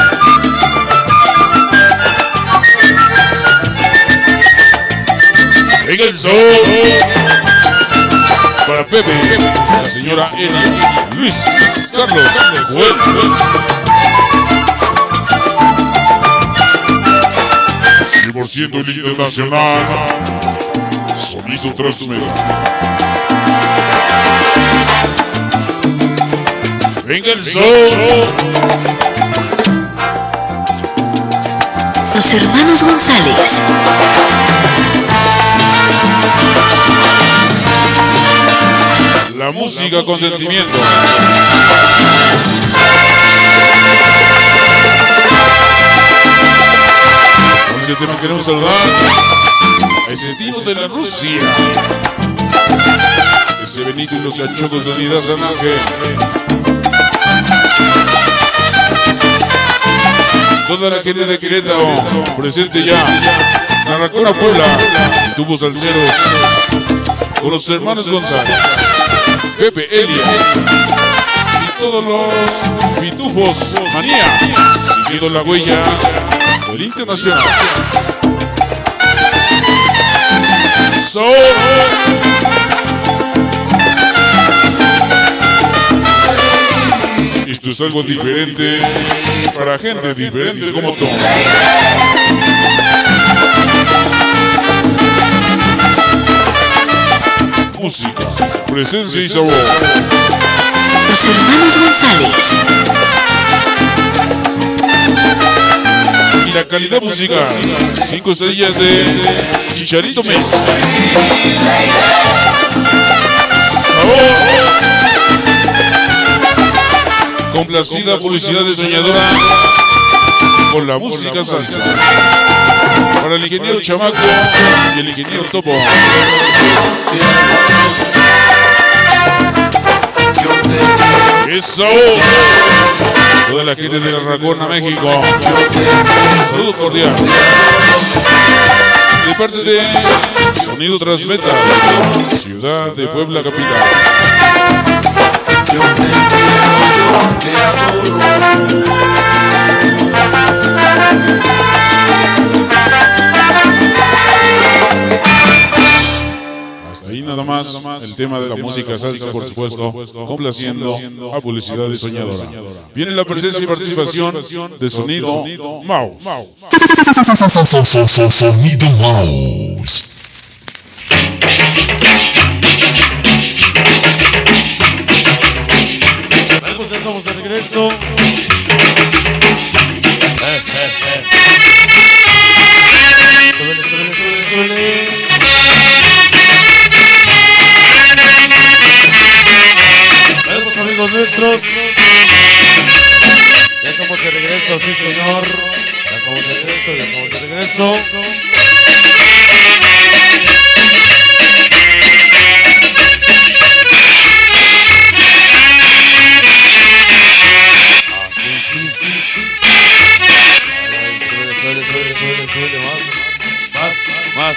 Venga el sol para Pepe, la señora Elia, Luis, Carlos, Joel. cien por ciento internacional, sonido transmita. Venga el sol. Los hermanos González. La música con sentimiento. Con ese tema queremos saludar a ese tío de la Rusia, ese Benito y los cachocos de Unidad San Ángel. Toda la gente de Querétaro presente ya. Narracona Puebla, tubos salseros con los hermanos González, Pepe, Elia y todos los pitufos manía, siguiendo la huella del internacional. So Esto es algo diferente para gente diferente como tú. Música, presencia y sabor. Los hermanos González. Y la calidad musical, cinco estrellas de Chicharito Mix. Sabor. Complacida publicidad de Soñadora con la música salsa. Para el ingeniero Chamaco y el ingeniero Topo. Eso. Toda la gente de Narracona, México. Saludos cordiales. De parte de Sonido Transmeta, Ciudad de Puebla Capital. Hasta ahí nada más el tema de la música salsa, por supuesto, complaciendo a publicidad de Soñadora. Viene la presencia y participación de Sonido Mouse. Sonido Mouse. Ya estamos de regreso. Eh, eh, eh. Súbele, súbele, súbele, súbele. Bueno, pues amigos nuestros, ya estamos de regreso, sí señor. Ya estamos de regreso, ya estamos de regreso. Suele, suele, suele, suele, más, más, más.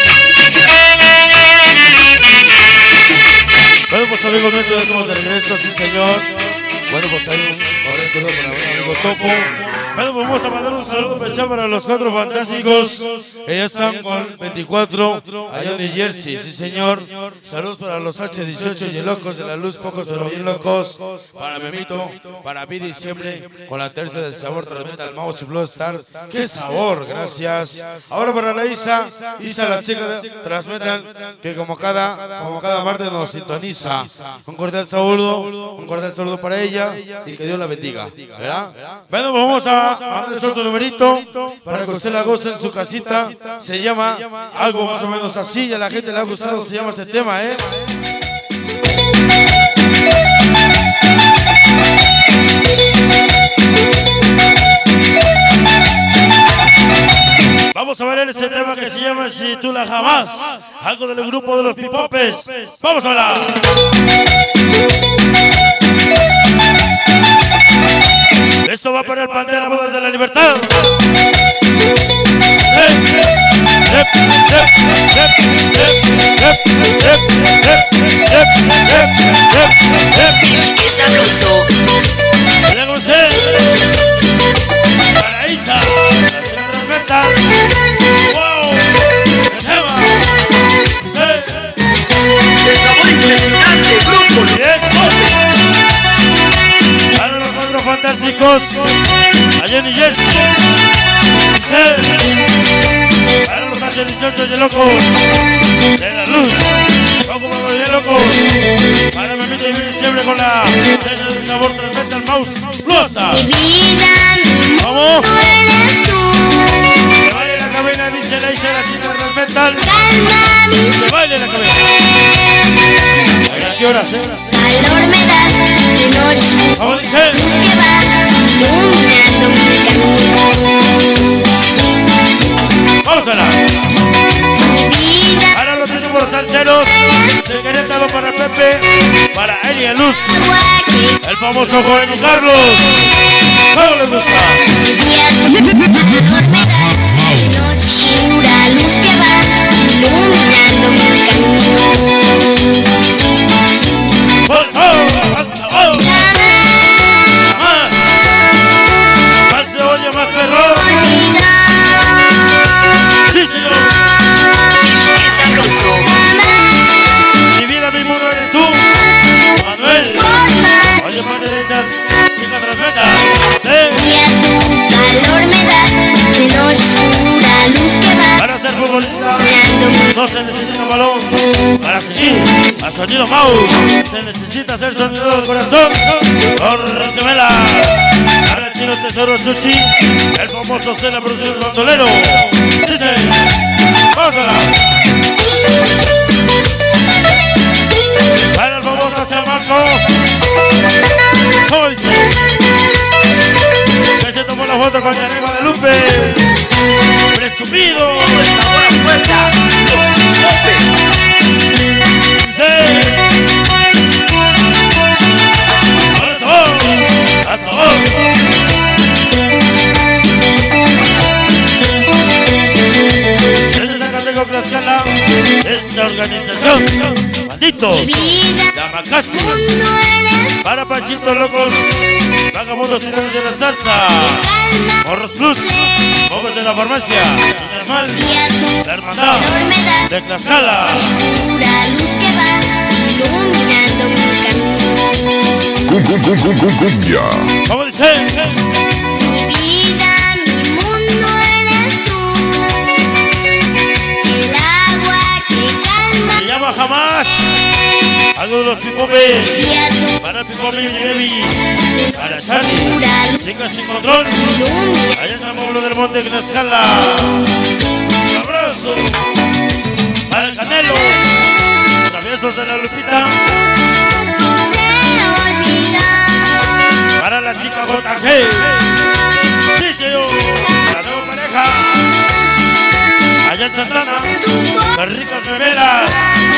Bueno, pues amigos nuestros, ya estamos de regreso, sí señor. Bueno, pues hay un saludo para mi amigo Topo. Bueno, pues vamos a mandar un saludo especial para los cuatro fantásticos. Ellos están con veinticuatro allá en New Jersey, sí señor. Saludos para los H dieciocho y locos de la luz, pocos pero bien locos. Para Memito, para Pi Diciembre, con la tercera del sabor, transmita el Mouse y Blue Star. ¡Qué sabor! Gracias. Ahora para la Isa, Isa la chica de Transmetal, que como cada, como cada martes nos sintoniza. Un cordial saludo, un cordial saludo para ella y que Dios la bendiga, ¿verdad? Bueno, pues vamos a mandar otro numerito para que usted la goce en su casita. Se llama algo más o menos así, y a la gente le ha gustado, se llama este tema, ¿eh? Vamos a ver este tema que se llama Si tú la jamás, algo del grupo de los Pipopes. Vamos a hablar. Esto va para el Pantera Bodas de la Libertad. ¡Qué sabroso! Le gocé. Para Isa, la chica transmeta. ¡Wow! ¡Qué tema! El sabor impresionante, grupo. Para los cuatro fantásticos, allá en New Jersey. Para los H dieciocho de locos de la luz. Poco más de locos. Para Memito y Billy siempre con la esa del sabor transmeta el mouse. ¡Losa! ¿Cómo? Se baile la cabina, dice la Isa, la chica transmetal. Se baile la cabina. ¿A qué horas, eh? Calor me das de noche. ¿Cómo dice? Luz que va iluminando mi camino. Vamos a la. Para los mismos salseros de Querétaro, para Pepe, para Elia Luz, el famoso joven Carlos. ¿Cómo les gusta? Pura luz que va iluminando mi camino. Más. ¿Cuál se oye más, perro? Sí, señor. ¡Qué sabroso! Mi vida, mi mundo eres tú, Manuel. Oye, padre de esa chica transmeta. Sí. Calor me das de noche, pura luz que va. Para ser futbolista no se necesita balón. Para seguir a Sonido Mau se necesita ser sonido del corazón. Torres Gemelas. Para el chino Tesoro Chuchis, el famoso Cena Producción Bandolero. Dice, pásala. Para el famoso Chamaco. ¿Cómo dice? Que se tomó la foto con Yané Guadalupe. Presumido. Ahora Puebla. Sí. ¡Ahora sabor! ¡A sabor! Desde Zacateco, Tlaxcala, esa organización, Banditos, Yamakasi, para Panchitos Locos, Vagabundos Titanes de la Salsa, Morros Plus, Bobos de la Farmacia, Normal, la Hermandad de Tlaxcala. Pura luz que va iluminando mi camino. Cum, cum, cum, cum, cum, cumbia. ¿Cómo dice? Mi vida, mi mundo eres tú. El agua que calma. Se llama Jamás. Algo de los pipopes. Para Pipope y Baby. Para Charlie. Chicas sin control. Allá en San Pablo del Monte, Tlaxcala. Un abrazo. Para el Canelo. Traviesos de la Lupita. Para la chica J G. Dice yo. La nueva pareja. Allá en Santana. Las ricas memelas.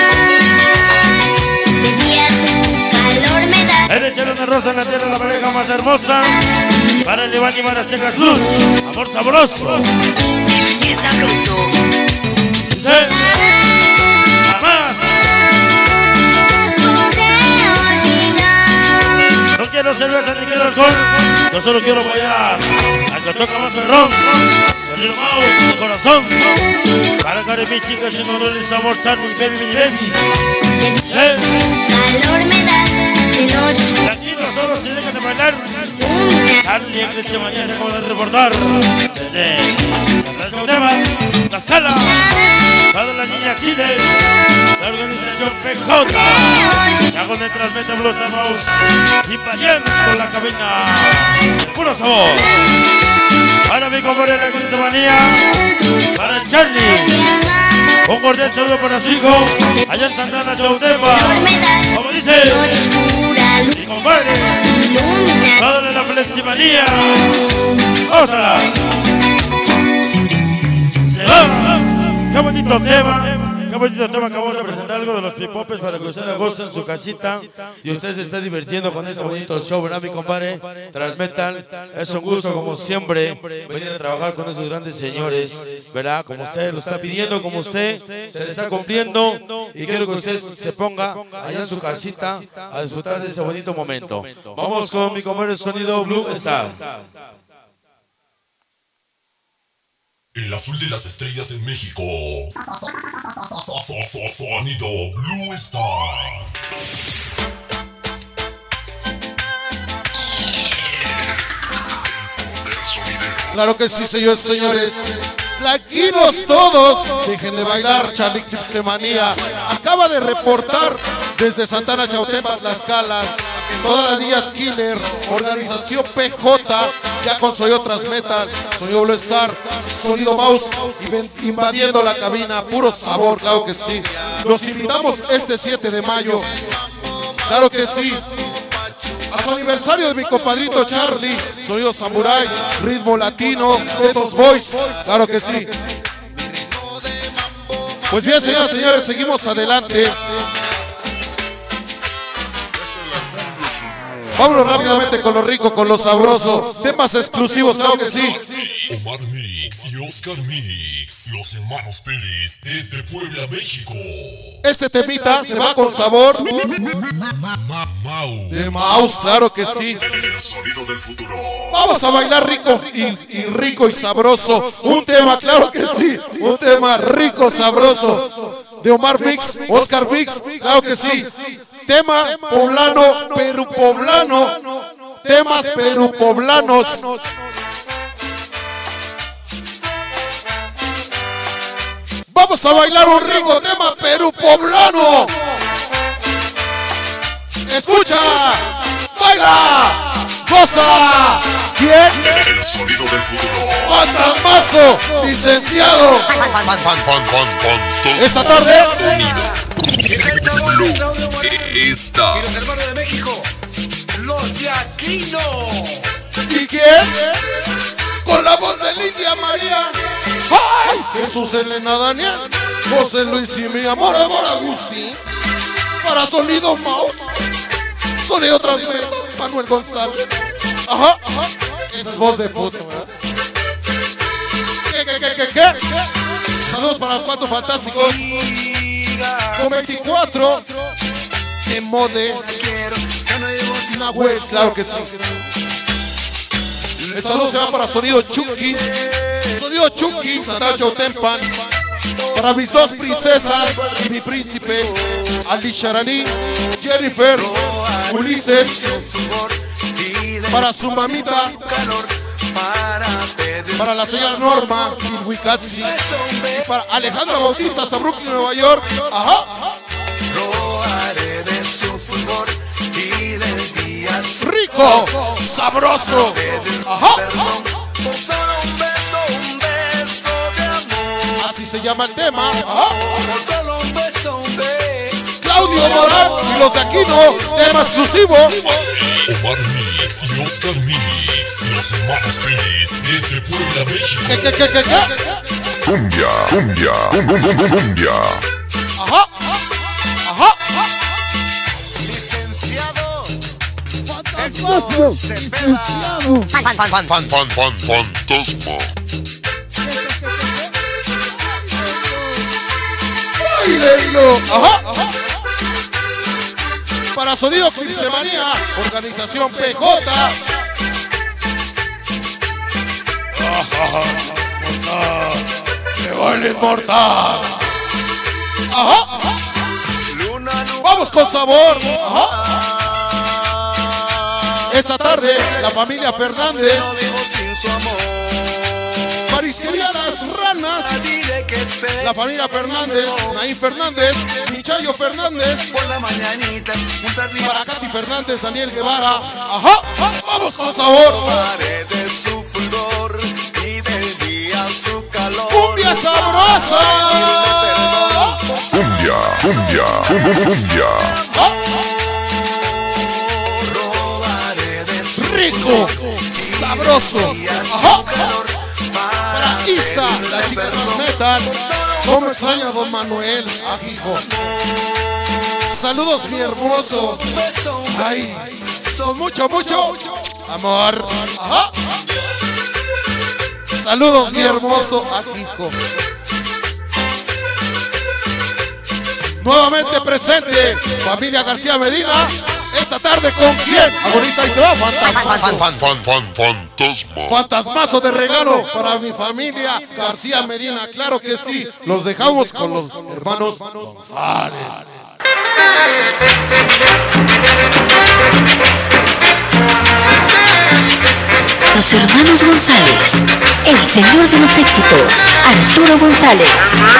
He de echar una rosa en la tierra, la pareja más hermosa. Para el Iván y Marastecas Luz. Amor sabroso. ¡Qué sabroso! Sí. Jamás. No quiero cerveza ni quiero alcohol. Yo solo quiero bailar. Al que toca más perrón. Sonido mouse de corazón. Para Caribe, chicas sin honor y sabor, Charlie, baby, mini baby. Sí. Calor me das de noche. Tranquilos todos y dejen de bailar. Charlie en este mañana se acaba de reportar desde San Raúl, Tlaxcala. Para la niña Aquiles, la organización P J. Ya con el transmite Blues de Mouse, invadiendo la cabina de puro sabor. Para mi compadre de la Cristianía, para el Charlie. Un cordial saludo para su hijo, allá en Santana, Chautepa. Como dice mi compadre, dándole la fleximanía. ¡Ósala! Se va. Qué bonito tema, qué bonito tema, acabamos de presentar algo de los pipopes para que ustedes gocen en su casita y ustedes se estén divirtiendo con este bonito show, ¿verdad, mi compadre? Transmetal, es un gusto como siempre venir a trabajar con esos grandes señores, ¿verdad? Como usted lo está pidiendo, como usted se le está cumpliendo y quiero que usted se ponga allá en su casita a disfrutar de ese bonito momento. Vamos con mi compadre Sonido Blue Star. El azul de las estrellas en México. Sonido Blue Star. Claro que sí, señores, señores. Tranquilos todos. Dejen de bailar, Charlie Manía. Acaba de reportar desde Santana Chautempa, Tlaxcala. Todas las días Killer, organización P J, ya con Sonido Transmetal, Sonido Blue Star, Sonido Mouse, invadiendo la cabina, puro sabor, claro que sí. Los invitamos este siete de mayo, claro que sí. A su aniversario de mi compadrito Charlie, Sonido Samurai, ritmo latino, Betos Boys, claro que sí. Pues bien, señoras y señores, seguimos adelante. Vámonos rápidamente con lo rico, con lo sabroso. Temas exclusivos, claro que sí. Omar Mix y Oscar Mix, los hermanos Pérez, desde Puebla, México. Este temita se va con sabor de Mouse, claro que sí. El sonido del futuro. Vamos a bailar rico y, y rico y sabroso. Un tema, claro que sí. Un tema rico, sabroso. De Omar Mix, Oscar Mix, claro que sí. Tema poblano, Perú poblano. Temas Perú poblanos. Vamos a bailar un rico tema Perú poblano. Escucha, baila, goza. ¿Quién? El sonido del futuro. Fantasmazo, licenciado. Esta tarde. Está. Y los hermanos de México, los de Aquino. ¿Y quién? Con la voz de Lidia María. ¡Ay! Jesús, Elena, Daniel, José Luis y mi amor, amor Agustín. Para Sonido Mouse, Sonido Transmetal, Manuel González. Ajá, ajá. Esa es voz de puto, ¿verdad? ¿Qué, qué, qué, qué, qué? Saludos para Cuatro Fantásticos. Con veinticuatro en mode Nahuel, claro que sí. El saludo se va para Sonido Chucky, Sonido Chucky, Santana Chautempan. Para mis dos princesas y mi príncipe, Ali Sharani, Jennifer, Ulises. Para su mamita, para la señora Norma, Wikatsi. Y para Alejandra Bautista hasta Brooklyn, Nueva York. Ajá, ajá. Rico, sabroso. Ajá, ajá. Así se llama el tema. Ajá. Claudio Morán y los de Aquino, tema exclusivo. Omar Mix y Oscar Mix, los hermanos Pérez, desde Puebla, México. ¿Qué, qué, qué, qué, qué? Cumbia, cumbia, cum, cum, cum, cumbia. Ajá, ajá, ajá, ajá. Licenciado. Fantasma. Licenciado. Fan, fan, fan, fan, fan, fan, fantasma. ¡Báilenlo! Ajá, ajá. Para Sonido Manía, organización P J. ¡Que bailen mortal! Ajá, ajá. Vamos con sabor. Ajá. Esta tarde, la familia Fernández. Marisquería Las Ranas. La familia Fernández, Naín Fernández, Michayo Fernández. Para Katy Fernández, Daniel Guevara. Ajá, ajá. Vamos con sabor. Cumbia sabrosa. Cumbia, cumbia, cumbia, cumbia. ¿Ah? Rico, sabroso. Ajá. Para Isa, la chica Transmetal. ¿Cómo extraña a don Manuel? Ah, hijo. Saludos, mi hermoso. Ay, con mucho, mucho amor. Ajá. Saludos, mi hermoso. Ah, hijo. Nuevamente presente, familia García Medina. Esta tarde, ¿con quién? Agoniza y se va. Fantasmazo. Fan, fan, fan, fantasma. Fantasmazo de regalo para mi familia García Medina. Claro que sí. Los dejamos con los hermanos González. Los hermanos González, el señor de los éxitos, Arturo González.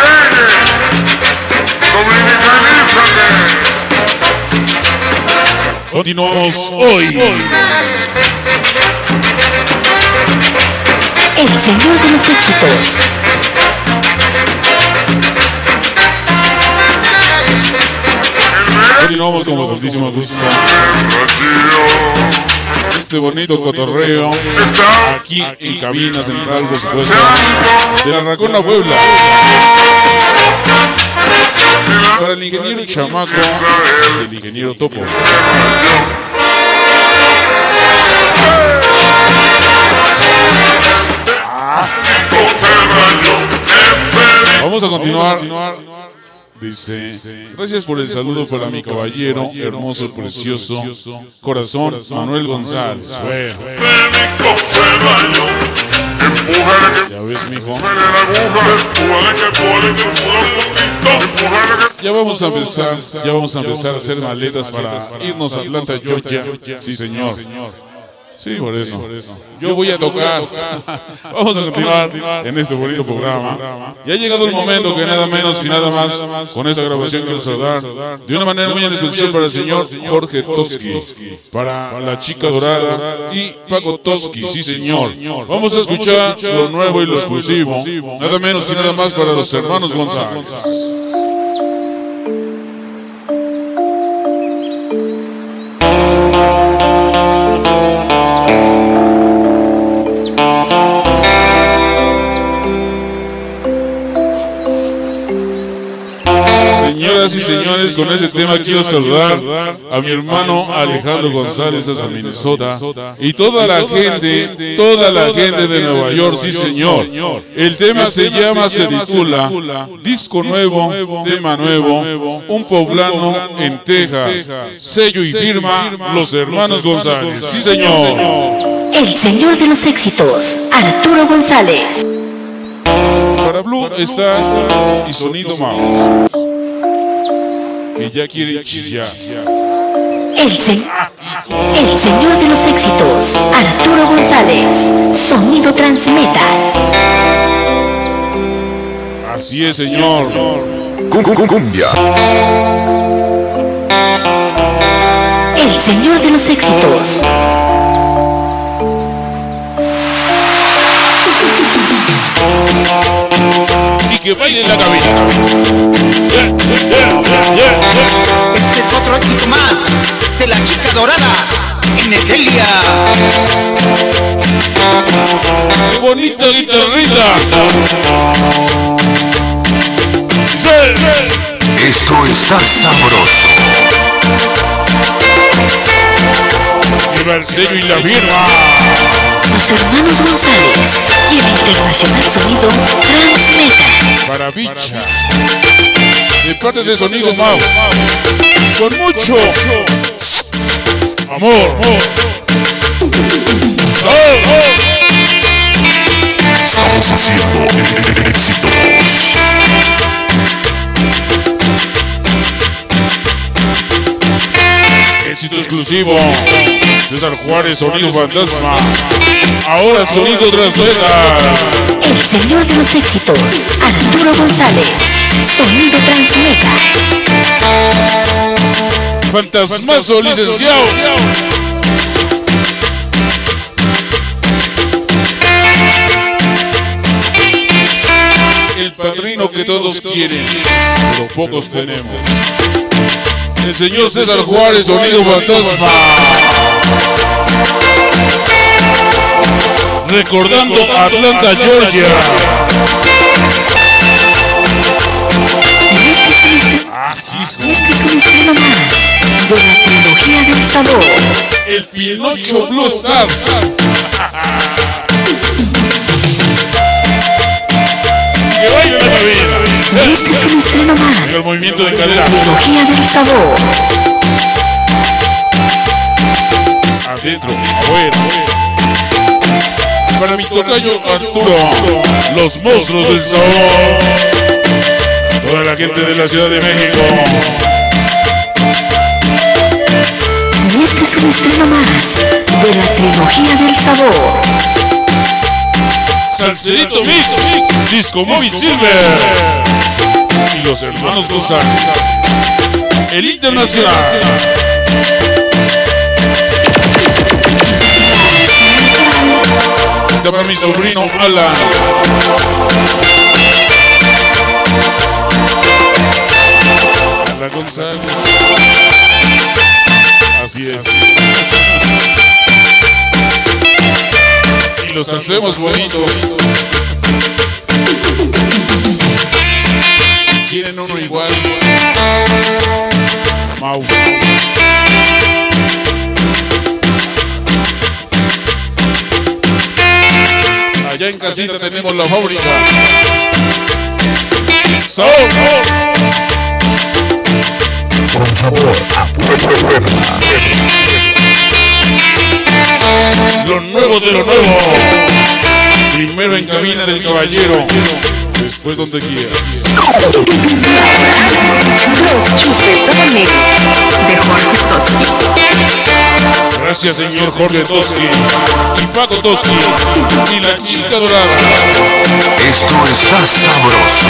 Continuamos hoy. El señor de los éxitos. Continuamos con bastantísimo gusto. Este bonito cotorreo aquí en cabina central, por supuesto, de la Racona Puebla. Para el ingeniero Chamaco y el ingeniero Topo. Vamos a continuar. Dice, gracias por el saludo para mi caballero, hermoso, precioso, corazón, Manuel González. Bueno. Ya ves, mijo. Ya vamos a empezar, ya vamos a empezar a hacer maletas para irnos a Atlanta, Georgia. Sí, señor. Sí, por eso. Yo voy a tocar. Vamos a continuar en este bonito programa. Y ha llegado el momento que nada menos y nada más con esta grabación quiero saludar de una manera muy especial para el señor Jorge Toski, para la chica dorada y Paco Toski, sí señor. Vamos a escuchar lo nuevo y lo exclusivo, nada menos y nada más para los hermanos González. Señoras y señores, con este tema quiero saludar a mi hermano Alejandro González hasta Minnesota y toda la gente, toda la gente de Nueva York, sí señor. El tema se llama, se titula Disco Nuevo, Tema Nuevo, un poblano en Texas, sello y firma Los Hermanos González, sí señor. El señor de los éxitos, Arturo González. Para Blue está y Sonido Mouse, que ya quiere chillar. El, se el señor de los éxitos, Arturo González, Sonido Transmetal. Así es, señor. Cumbia. El señor de los éxitos. Y que baile en la cabina. Este es otro éxito más de la chica dorada, Negelia. ¡Qué bonita guitarrita! Esto está sabroso. Lleva el sello y la firma. Los hermanos González y el internacional sonido Transmetal. Para Bicha, de parte de Sonido Mouse, con mucho amor. Estamos haciendo éxitos. Éxito exclusivo. César Juárez, Sonido Fantasma. Ahora Sonido Transmetal. El señor de los éxitos, Arturo González, Sonido Transmetal. Fantasmazo, licenciado. El padrino que todos quieren, pero pocos tenemos. El señor César Juárez, Sonido Fantasma. recordando Atlanta, Georgia. Y este es un estreno, y este es un estreno más de la trilogía del sabor. El Pinocho Blue Star. Que baile la cabina. Y este es un estreno más el movimiento de de cadera. la trilogía del sabor. Adentro, afuera. Para mi tocayo Arturo, los monstruos del sabor. Toda la gente de la Ciudad de México. Y este es un estreno más de la trilogía del sabor. Salcerito Mix, Disco Móvil Silver. Y los hermanos González. El Internacional. Para mi sobrino Alan. Alan González. Así es. Y los hacemos bonitos. ¿Quieren uno igual? Mau. Allá en casita tenemos la fábrica. ¡Sabor! Con sabor a Puebla. Lo nuevo de lo nuevo. Primero en cabina del caballero. Después donde quieras. Los chupetones de Jorge Toski. Gracias, señor Jorge Toski y Paco Toski y la chica dorada. Esto está sabroso.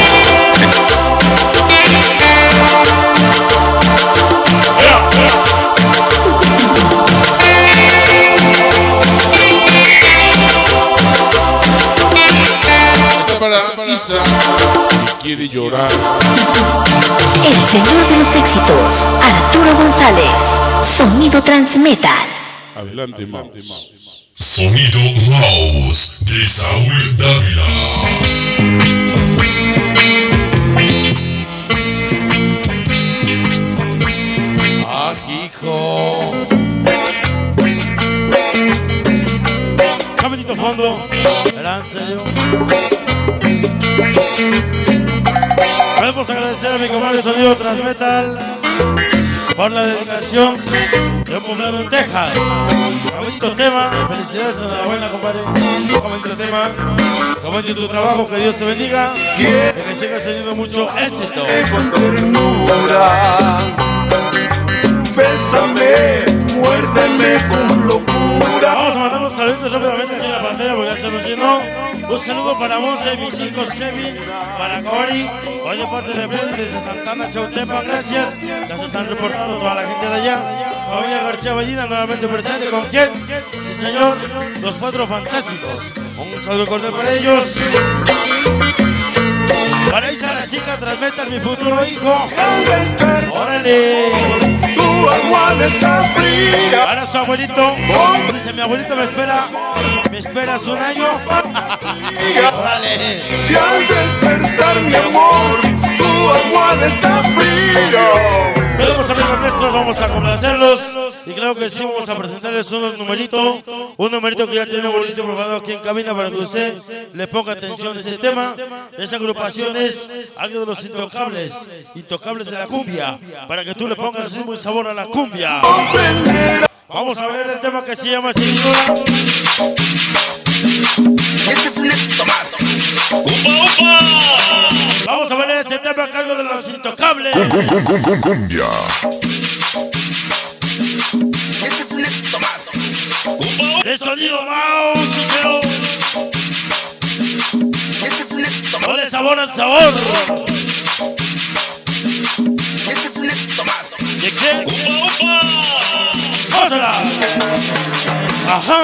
Está para Isa, que quiere llorar. El señor de los éxitos, Arturo González. Sonido Transmetal. Adelante, Mau. Sonido Mouse de Saúl Dávila. Ah, hijo. Qué bonito fondo. ¿Verdad? ¿En serio? Podemos agradecer a mi comadre Sonido Transmetal por la dedicación de un poblado en Texas. Qué bonito tema. Felicidades, enhorabuena, compadre. Qué bonito tema. Qué bonito tu trabajo. Que Dios te bendiga. Y que sigas teniendo mucho éxito. Bésame, muérdeme con locura. Vamos a mandar unos saludos rápidamente aquí en la pantalla porque ya se nos llenó. Un saludo para Monse y mis hijos Kevin, para Cori, hoy de parte de Freddy desde Santana, Chautepa, gracias. Ya se están reportando toda la gente de allá. Familia García Ballina nuevamente presente. ¿Con quién? Sí, señor, los Cuatro Fantásticos. Un saludo cordial para ellos. Para Isa, la chica, transmetan mi futuro hijo. ¡Órale! Tu almohada está fría. Para su abuelito. Dice, mi abuelito me espera. ¿Me esperas un año? ¡Órale! Si al despertar mi amor, tu almohada está fría. Vamos, amigos nuestros, vamos a complacerlos. Y claro que sí, vamos a presentarles unos numeritos. Un numerito que ya tenemos listo probado aquí en cabina para que usted le ponga atención a ese tema. Esa agrupación es algo de los intocables, intocables de la cumbia, para que tú le pongas ritmo y sabor a la cumbia. Vamos a ver el tema que se llama Sin Duda. Este es un éxito más. ¡Upa, upa! Vamos a ver este tema a cargo de los intocables. Cumbia. Este es un éxito más. De Sonido Mouse, chichero. Este es un éxito más. Dale sabor al sabor. Este es un éxito más. ¿De qué? ¡Upa, upa! ¡Gózala! ¡Ajá!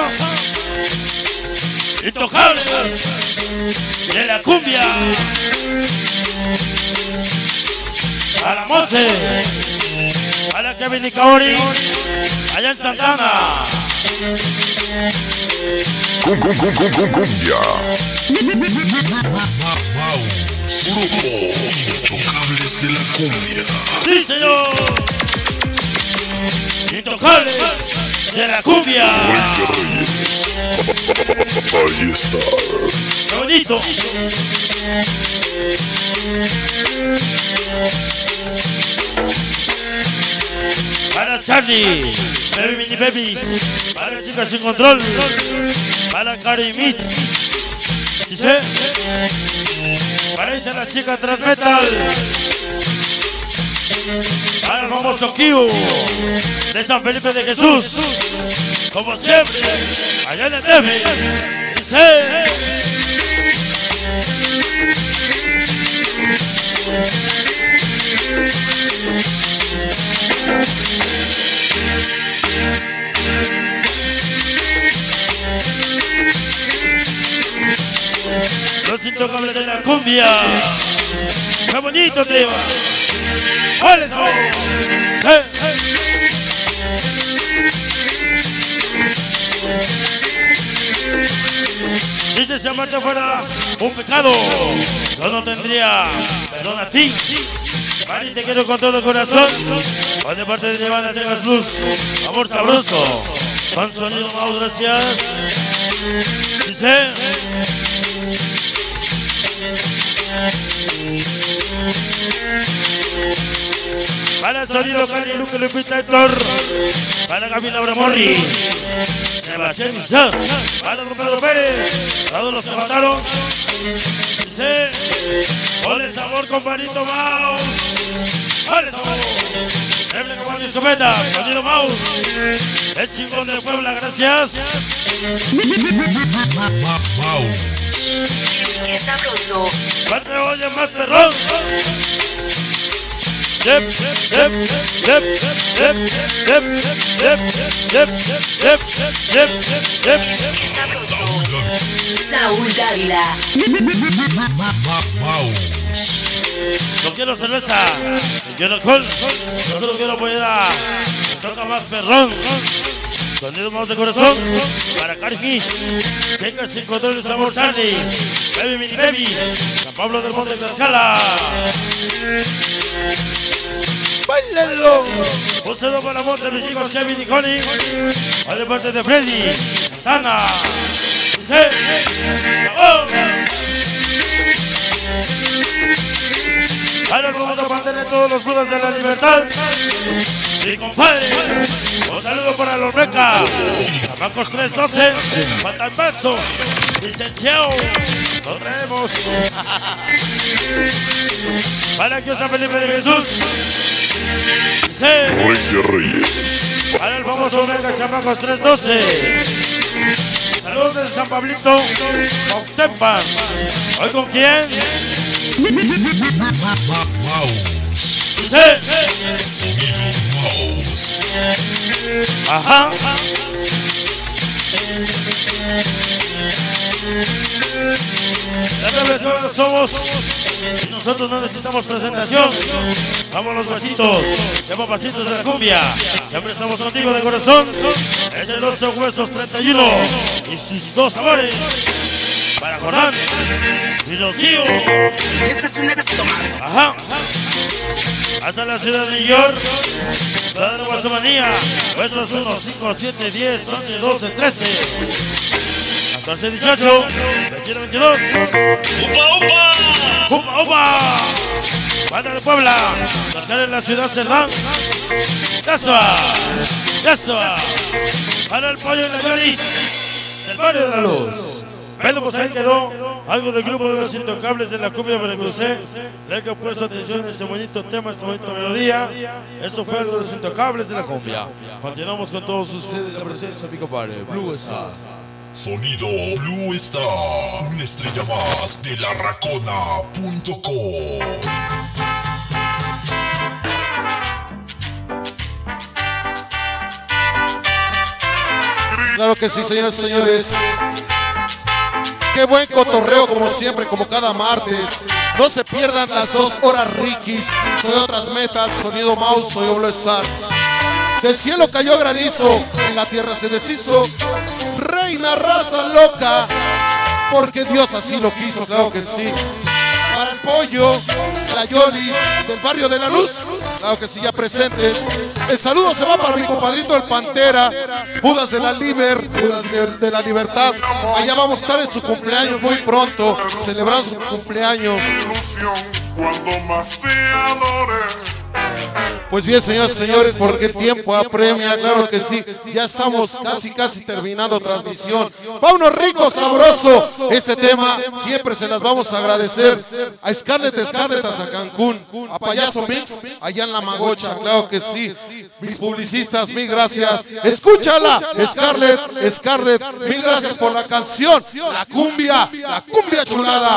Intocables de la cumbia. A la Monse. Para Kevin y Kaori, allá en Santana. Cum, cum, cum, cum, cum, cumbia. Grupo Intocables de la Cumbia. Sí, señor. Intocables de la Cumbia. Ahí está. ¡Qué bonito! Para Charlie, Baby Mini Babies, para Chicas Sin Control, para Cari Meat, dice, para ella la chica Transmetal, para el famoso Kiu de San Felipe de Jesús, como siempre, allá en el D F, dice. Los Intocables de la Cumbia. ¡Qué bonito tema! ¡Cuáles son! ¡Eh! Dice, si amarte fuera un pecado, yo no tendría perdón a ti. Mari, te quiero con todo el corazón. Van de parte de Nevada Vegas Blues. Amor sabroso. Con sonido Mau, gracias. Dice. Para el sonido Cali, Luque, Lupita, Héctor. Para Camila Bramorri. Sebastián Mizá. Para Romero Pérez. Todos los que mataron. Dice. Ponle sabor, compadrito Mouse. Ponle sabor. Eble como mi escopeta. Sonido Mouse. El chingón de Puebla, gracias. ¡Qué sabroso! ¿Cuál se oye más perrón? Yep, yep, yep, yep, yep, yep, yep, yep, yep, yep, yep. ¡Qué sabroso! Saúl Dávila. No quiero cerveza, no quiero alcohol, yo solo quiero pollera. Me toca más perrón. Sonido Más de corazón. Para Cargi. Chicas Sin Control, sabor Charlie. Baby Mini Baby. San Pablo del Monte Tlaxcala. ¡Báilenlo! Un saludo para la moza, mis chicos Kevin y Connie. Va de parte de Freddy. Santana. Dice. ¡Oh! Ahora vamos a mantener todos los frutos de la libertad. Mi compadre, un saludo para los Meca. Tabacos tres doce, Patambazo, licenciado, lo traemos. Para que San Felipe de Jesús. Dice. Rey de Reyes. Para el famoso Meca, Chamacos tres doce. Saludos desde San Pablito, Octempan. ¿Hoy con quién? Sí. Ajá. La televisión somos y nosotros no necesitamos presentación. Vamos los huesitos, de papacitos de la cumbia. Siempre estamos contigo de corazón. Es el ocho huesos treinta y uno y sus dos sabores. Para Jordán y Rocío. Este es un éxito más. Ajá. Hasta la ciudad de New York. Toda la Guasomanía. Huesos uno, cinco, siete, diez, once, doce, trece. catorce, dieciocho. veintiuno, veintidós. ¡Upa, upa! ¡Upa, upa! Banda de Puebla. Nacer en la ciudad Cerdán. Eso. Eso. Para el pollo y la Yolis. Del barrio de la Luz. Bueno, pues ahí quedó algo del grupo de los Intocables de la Cumbia para que usted le haya puesto atención a ese bonito tema, esta bonita melodía. Eso fue algo de los Intocables de la Cumbia. Continuamos con todos ustedes, la presencia de mi compadre Blue Star. Sonido Blue Star, una estrella más de la racona punto com. Claro que sí, señores y señores. Qué buen cotorreo, como siempre, como cada martes. No se pierdan las dos horas Rikis. Soy Otras Metal, Sonido Mouse, soy All Star. Del cielo cayó granizo, en la tierra se deshizo. Reina raza loca, porque Dios así lo quiso, claro que sí. Para el pollo, la Yolis, del barrio de la Luz, claro que sí, ya presentes. El saludo se va para mi compadrito el Pantera, Budas de la Liber, Budas de la Libertad. Allá vamos a estar en su cumpleaños muy pronto, celebrar su cumpleaños. Cuando más te adore. Pues bien, señoras y señores, porque el tiempo apremia, claro que sí. Ya estamos casi, casi terminando transmisión. Vámonos rico, sabroso. Este tema siempre se las vamos a agradecer a Scarlett Scarlett hasta Cancún, a Payaso Mix, allá en La Magocha, claro que sí. Mis publicistas, mil gracias. Escúchala, Scarlett, Scarlett, mil gracias por la canción. La cumbia, la cumbia chulada.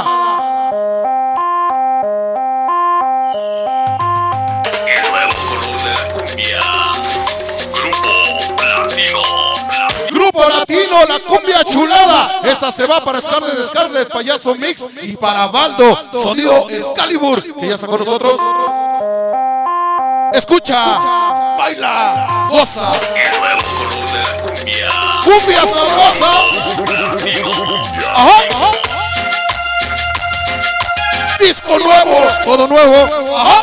Grupo Latino, la cumbia chulada. Esta se va para Scarlett Scarlett, Payaso Mix, y para Baldo, Sonido Excalibur, que ya está con nosotros. Escucha, baila, goza. Cumbia sabrosa. Ajá, ajá. Disco nuevo, todo nuevo. Ajá.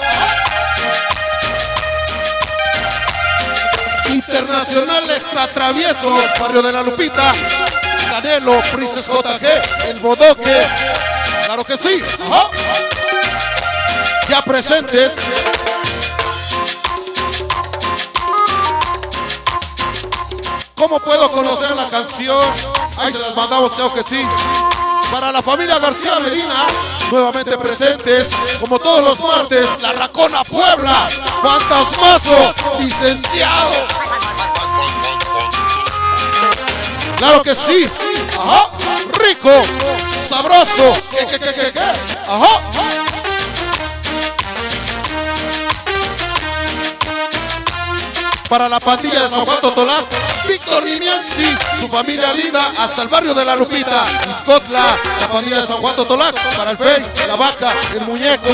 Internacional Extra Traviesos, Barrio de la Lupita, Canelo, Princess J G, El Bodoque, claro que sí. Ajá. Ya presentes. ¿Cómo puedo conocer la canción? Ahí se las mandamos, claro que sí. Para la familia García Medina, nuevamente presentes, como todos los martes, La Racona Puebla, Fantasmazo, licenciado. Claro que sí. Ajá. Rico, sabroso. ¿Qué, qué, qué, qué, qué? Ajá. Para la pandilla de San Juan Totolá, Víctor Nimianzi, su familia linda, hasta el barrio de la Lupita, Iscotla, la pandilla de San Juan Totolá, para el Face, la vaca, el muñeco.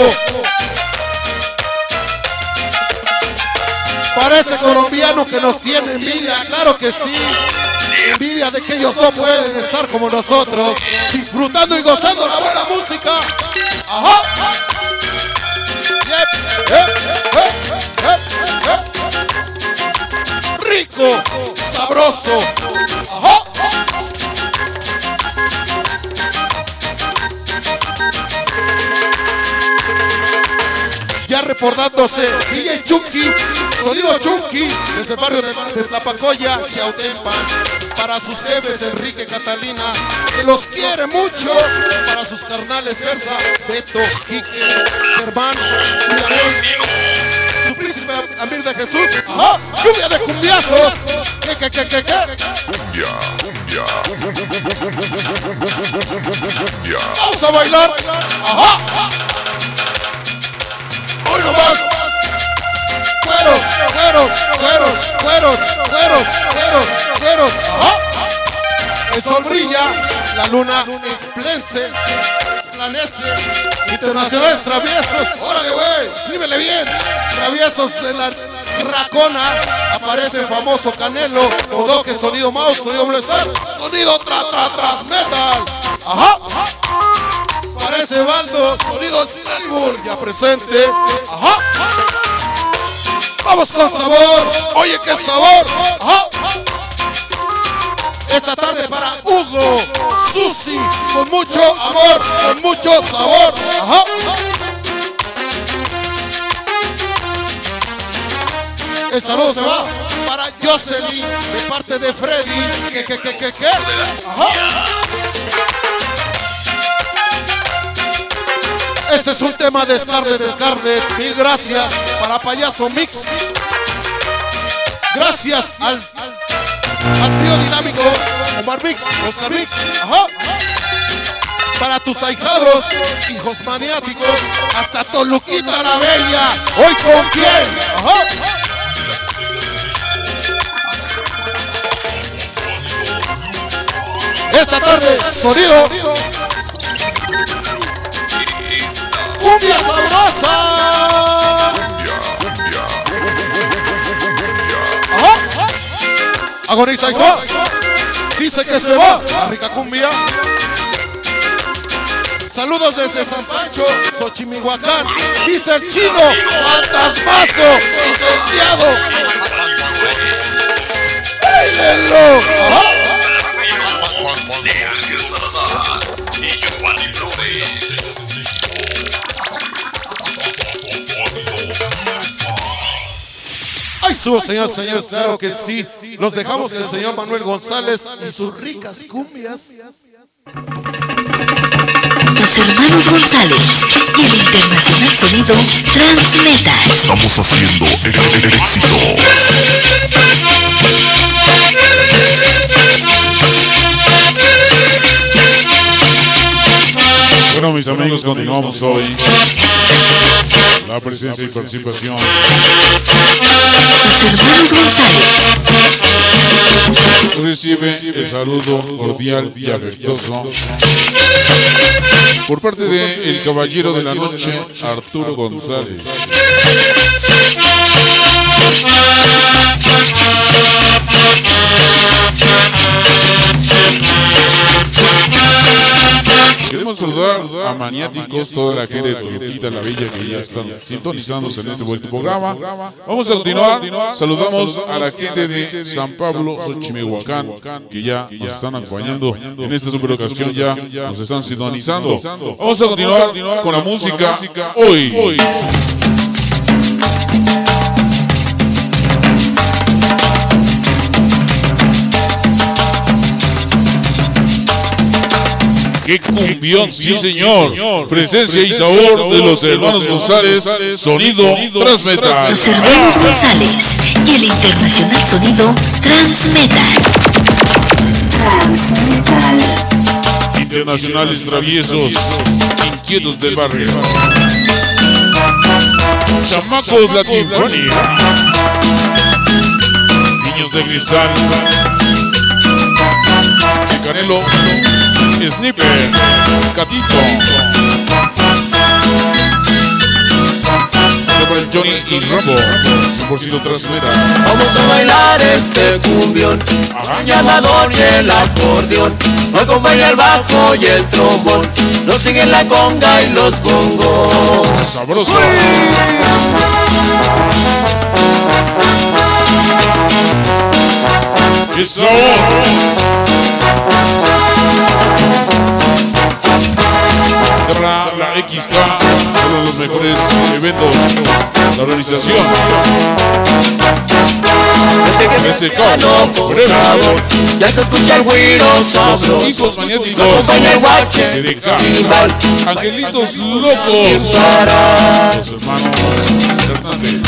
Para ese colombiano que nos tiene envidia, claro que sí. Envidia de que ellos no pueden estar como nosotros, disfrutando y gozando la buena música. Ajá. Yep. Eh, eh, eh, eh. Rico, sabroso. Ajá. Ya reportándose D J Chunky, Sonido Chunky, desde el barrio de, de Tlapacoya, Chautempan. Para sus jefes Enrique, Catalina, que los quiere mucho. Para sus carnales Gersa, Beto, Quique, Germán, su príncipe Amir de Jesús. ¡Ajá! ¡Lluvia de cumbiazos! ¿Qué, qué, qué, qué, qué? Cumbia, cumbia, cumbia. ¡Vamos a bailar! ¡Ajá! ¡Hoy nomás! ¡Cueros, cueros, cueros, cueros, cueros, cueros, cueros! ¡Ajá! El sol brilla, la luna esplence, esplanece. Internacionales traviesos. ¡Órale, güey! ¡Escríbele bien! Traviesos de la Racona. Aparece el famoso Canelo, Bodoque, Sonido Mouse, Sonido Molestar, Sonido tra, tra, tras Metal. ¡Ajá! Aparece Baldo, Sonido Excalibur, ya presente. ¡Ajá! Vamos con sabor. Oye, qué sabor. Ajá. Esta tarde para Hugo, Susi, con mucho amor, con mucho sabor. Ajá. El saludo se va para Jocelyn, de parte de Freddy. ¿Qué, qué, qué, qué, qué? Ajá. Este es un tema de Scarlett Scarlett. Mil gracias para Payaso Mix. Gracias al, al trío dinámico Omar Mix, Oscar Mix. Ajá. Para tus ahijados, hijos maniáticos, hasta Toluquita la Bella. ¿Hoy con quién? Ajá. Esta tarde, sonido. cumbia sabrosa. Ajá. Agoniza y se va. Dice que se va. La rica cumbia. Saludos desde San Pancho, Xochimihuacán. Dice el chino, fantasmazo, licenciado. ¡Báilenlo! Ajá. Ay, su señor, señores, claro que sí. Los dejamos con el señor Manuel González y sus ricas cumbias. Los hermanos González y el internacional sonido Transmetal. Estamos haciendo e e éxitos. Bueno, mis amigos, continuamos hoy. La presencia y participación. Los hermanos González. Recibe el saludo cordial y afectuoso por parte de el caballero de la noche, Arturo González. Queremos saludar a maniáticos, toda la gente de Toluquita la Bella que ya están sintonizándose en este vuelto programa. Vamos a continuar. Saludamos a la gente de San Pablo, Xochimihuacán, que ya nos están acompañando en esta super ocasión, ya nos están sintonizando. Vamos a continuar con la música hoy. ¡Qué cumbión! Sí, señor. Presencia y sabor de los hermanos González. Sonido Transmetal. Los hermanos González y el internacional sonido Transmetal. Transmetal. Internacionales traviesos, inquietos del barrio. Chamacos Latinoamérica. Niños de cristal. Canelo. Sniper, Catito, para el Johnny y Rambo, cien por ciento Transmetal. Vamos a bailar este cumbión, el llamador y el acordeón, nos acompaña el bajo y el trombón, nos siguen la conga y los bongos. Sabroso. ¡Qué sabor! La, la X K, uno de los mejores eventos, la organización. S K, ya se escucha el güiro sabroso. Los hijos maniáticos, S D K, Angelitos Locos, los hermanos Hernández,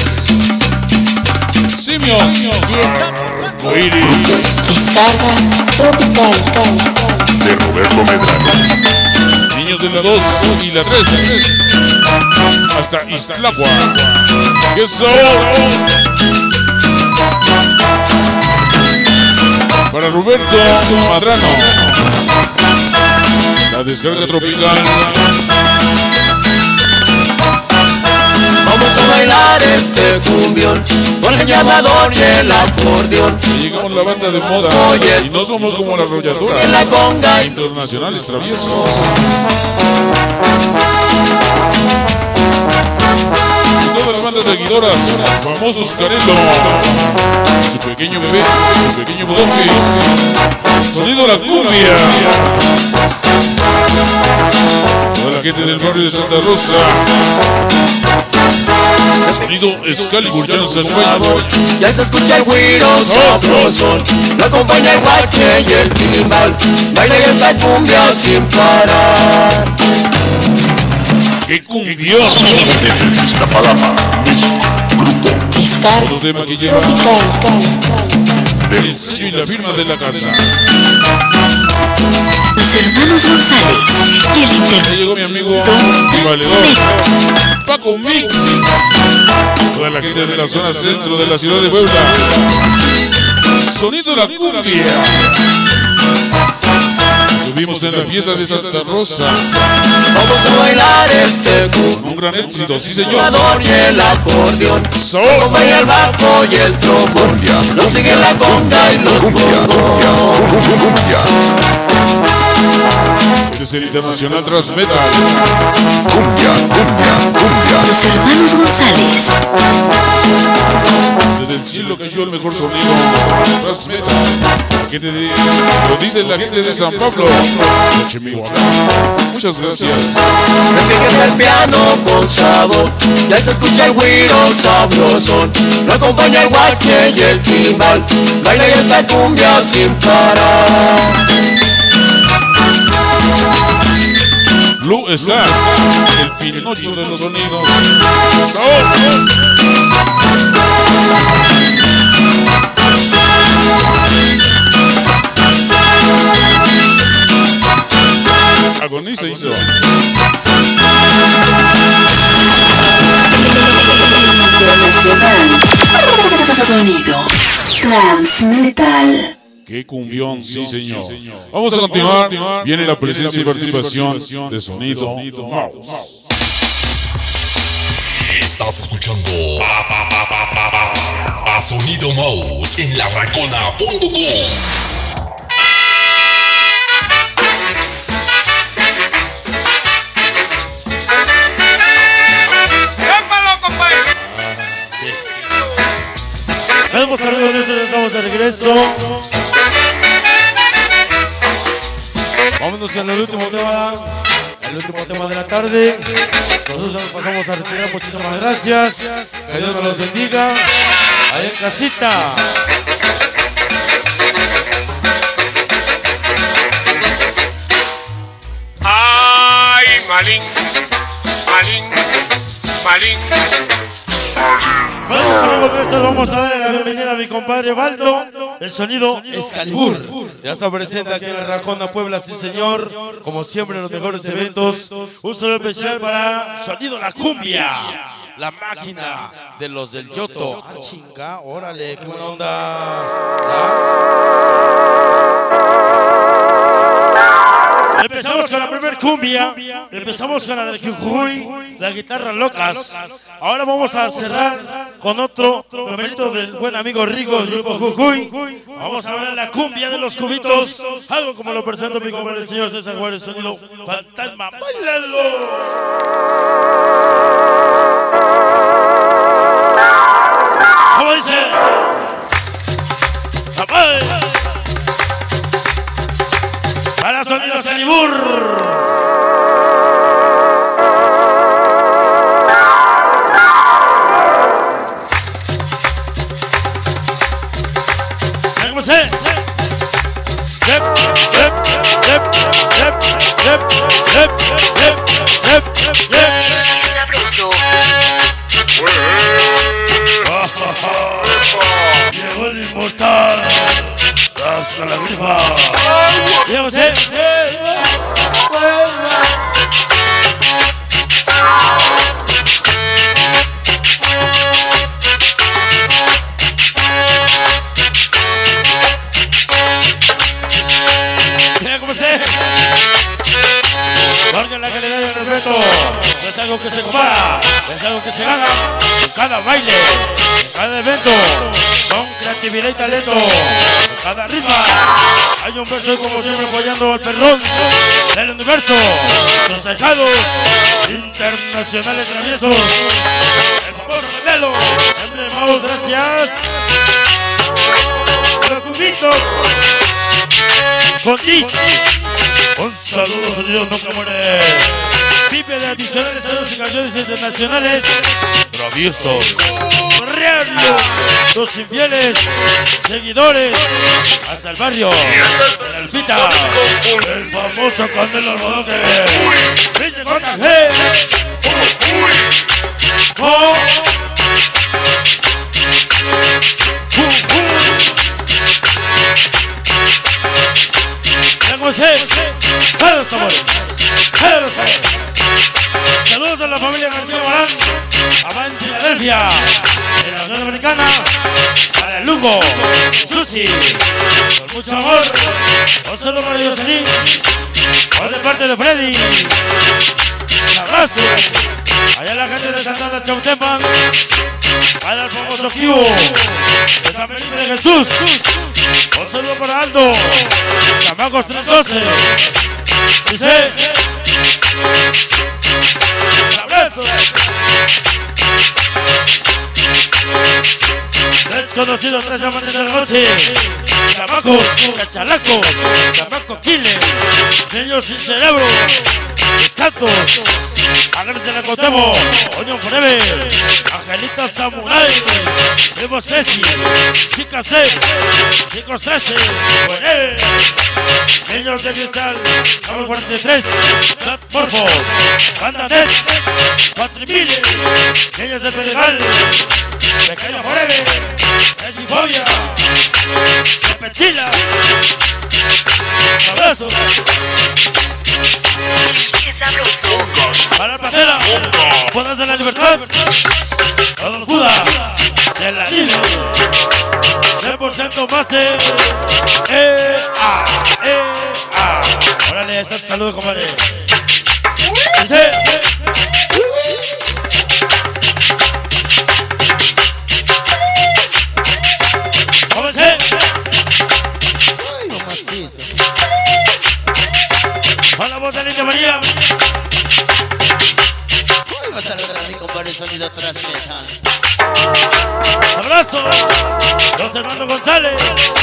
Simios, Arcoiris, Descarga Tropical, de Roberto Medrano. Niños de la dos y la tres hasta Iztlacua. ¡Qué sabor! Para Roberto Madrano, la descarga tropical. Vamos a bailar este cumbión con el llamador y el acordeón. Llegamos la banda de moda y no somos como la arrolladora. En la conga internacionales traviesos. Todas las bandas seguidoras, famosos Canelo, su pequeño bebé, su pequeño bodoque, sonido la cumbia. Toda la gente del barrio de Santa Rosa. Sonido Excalibur, ya nos acompaña. Ya se escucha el güiro sabroso, lo acompaña el guache y el timbal. Baila esta cumbia sin parar. ¡Qué cumbión! Desde Iztapalapa, Grupo Otro tema que lleva el sello y la firma de la casa. Los hermanos González y el internet. Ya llegó mi amigo y valedor Paco Mix. Toda la gente de la zona centro de la ciudad de Puebla. Sonido la cumbia. Estuvimos en la fiesta de Santa Rosa. Vamos a bailar este con un gran éxito, sí señor. Y el acordeón, acompaña el bajo y el trombón. Nos sigue la conga y los bongos. Este es el Internacional Transmetal. Cumbia, cumbia, cumbia. Los hermanos González. Desde el cielo cayó el mejor sonido. Transmetal. ¿Qué te digo? Lo dice la gente de San Pablo. Muchas gracias. Refriega el piano con sabor. Ya se escucha el güiro sabrosón. Lo acompaña el guache y el timbal. Baila y esta cumbia sin parar. Blue Star, el Pinocho de los sonidos. ¡Sabor! Agoniza y Sonido Transmetal. ¡Qué cumbión! Sí, señor. Vamos a continuar. Viene la presencia y participación de Sonido Mouse. Estás escuchando a, a, a, a, a, a Sonido Mouse en la racona punto com. Vamos amigos, de eso ya estamos de regreso. Vámonos con el último tema, el último tema de la tarde. Nosotros ya nos pasamos a retirar, muchísimas gracias. Que Dios nos los bendiga. Ahí en casita. Ay, Malín, Malín, Malín. Bueno, amigos, de esto vamos a darle la bienvenida a mi compadre Baldo, el sonido Excalibur. Ya está presente aquí en la Racona, Puebla, sí señor. Como siempre en los mejores eventos. Un saludo especial para Sonido La Cumbia, la máquina de los del Yoto. Ah, chinga, órale, qué buena onda. Empezamos con la primer cumbia, empezamos con la de Jujuy, la guitarra locas. Ahora vamos a cerrar con otro numerito del buen amigo Rigo, el grupo Jujuy. Vamos a ver la cumbia de los cubitos, algo como lo presento mi compadre el señor César Juárez, Sonido Fantasma. ¡Báilalo! ¿Cómo dice? ¡Apay! Para Sonido Excalibur. ¿Cómo se? Yep, yep, yep, yep, yep, yep, yep, yep, yep, yep. ¡Qué sabroso! Llegó el inmortal. Con la grifa. Digamos, eh. Mira cómo se. Porque la calidad y el respeto no es algo que se compara, es algo que se gana en cada baile, en cada evento, con creatividad y talento. Cada ritmo hay un verso como siempre apoyando al perrón del universo, los sacados internacionales traviesos, el famoso Canelo, siempre vamos, gracias. Los cubitos con Diz, un saludo, sonido nunca muere. Pipe de adicionales saludos y canciones internacionales, traviesos. Real, los infieles, seguidores, hasta el barrio, el Alpita, el famoso Canelo Albodoque, dice J G, oh, ya como sé, todos los amores, todos los amores. Saludos a la familia García Morán, Amán, Filadelfia, en la Unión Americana, para el Lugo, Jumbo, Susi, con mucho amor. Un saludo para Yoselin, por de parte de Freddy. Un abrazo. Allá la gente de Santana Chautepan. Para el famoso Kibo, de San Benito de Jesús. Un saludo para Aldo, Chamacos trescientos doce. Dice. Un abrazo. Desconocidos, tres amantes de la noche. Chamacos, chachalacos, chamacos killer, niños sin cerebro, descantos, agárrense la Cotemo, Oño Forever, Angelita Samurai, Vemos Cresci, Chicas C, Chicos trece, Buener, niños de cristal, Cabo cuarenta y tres, Morfos, Banda Nets, Patrimile, niños de Pedregal, Pequeño Forever, Esifobia, Pechilas, abrazo. ¡Qué sabroso! Para la Pantera, Bodas de la Libertad, todos los Budas de la Libre, cien por ciento más de E A, E A. Órale, ese saludo, compadre. Dice. ¡Comencé! Ay, mamacita. Con la voz de Linda María. Voy a saludar a mi compadre Sonido Transmetal. Abrazo. Los hermanos González.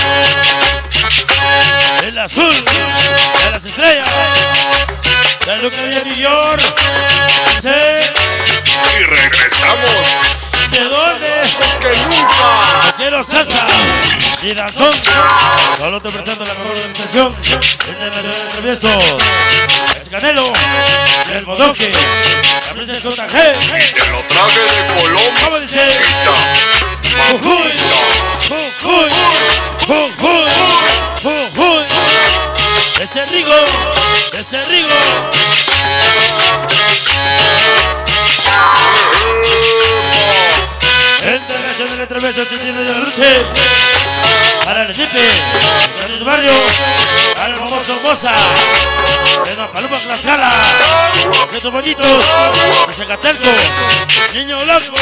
El azul de las estrellas. De Luca de New York. Sí. Y regresamos. ¿De dónde? Es que nunca. No quiero César y Danzón. Solo te presento la mejor organización internacional de traviesos. Es Canelo, el Bodoque, la princesa J G. Y te lo traje de Colombia. ¿Cómo dice? Jujuy, Jujuy, Jujuy, Jujuy. Ese Rigo, ese Rigo. Internacional de Traviesos, Titino de la Luche. Para el Tipe, para el barrio, para el famoso Moza, de la Paloma Tlaxcala, de tus bonitos, de Zacatelco, Niños Locos.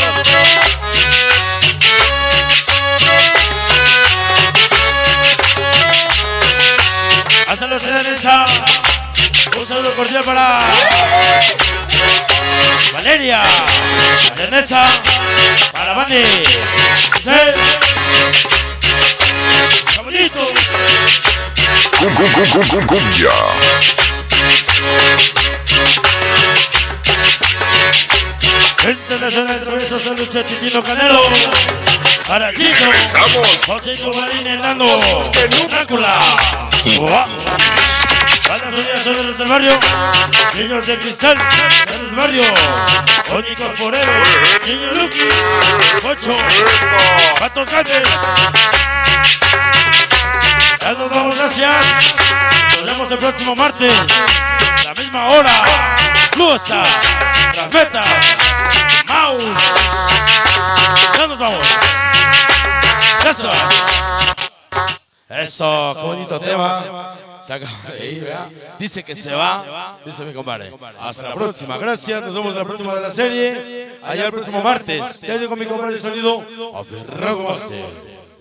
Hasta los Cedanesa, un saludo cordial para Valeria, Vanessa, para Vane, Giselle, Caballito, Cum, cum, cum, cum, cum, cumbia. Internacional de Traviesos, Luche, Titino Canelo, para Chico, José Marín Hernando, Drácula, para las unidades del barrio, niños de cristal del barrio, Ónicos Forever, Niño Lucky, Ocho, Patos Grandes. Ya nos vamos, gracias. Nos vemos el próximo martes, a la misma hora. Lusa, Transmeta, Mouse. Ya nos vamos. Eso. Eso, qué bonito tema. Se acaba de ir, ¿verdad? Dice que se va. Dice mi compadre. Hasta la próxima. Gracias. Nos vemos la próxima de la serie. Allá el próximo martes. Se ha llegado con mi compadre de sonido. Aferrado Master.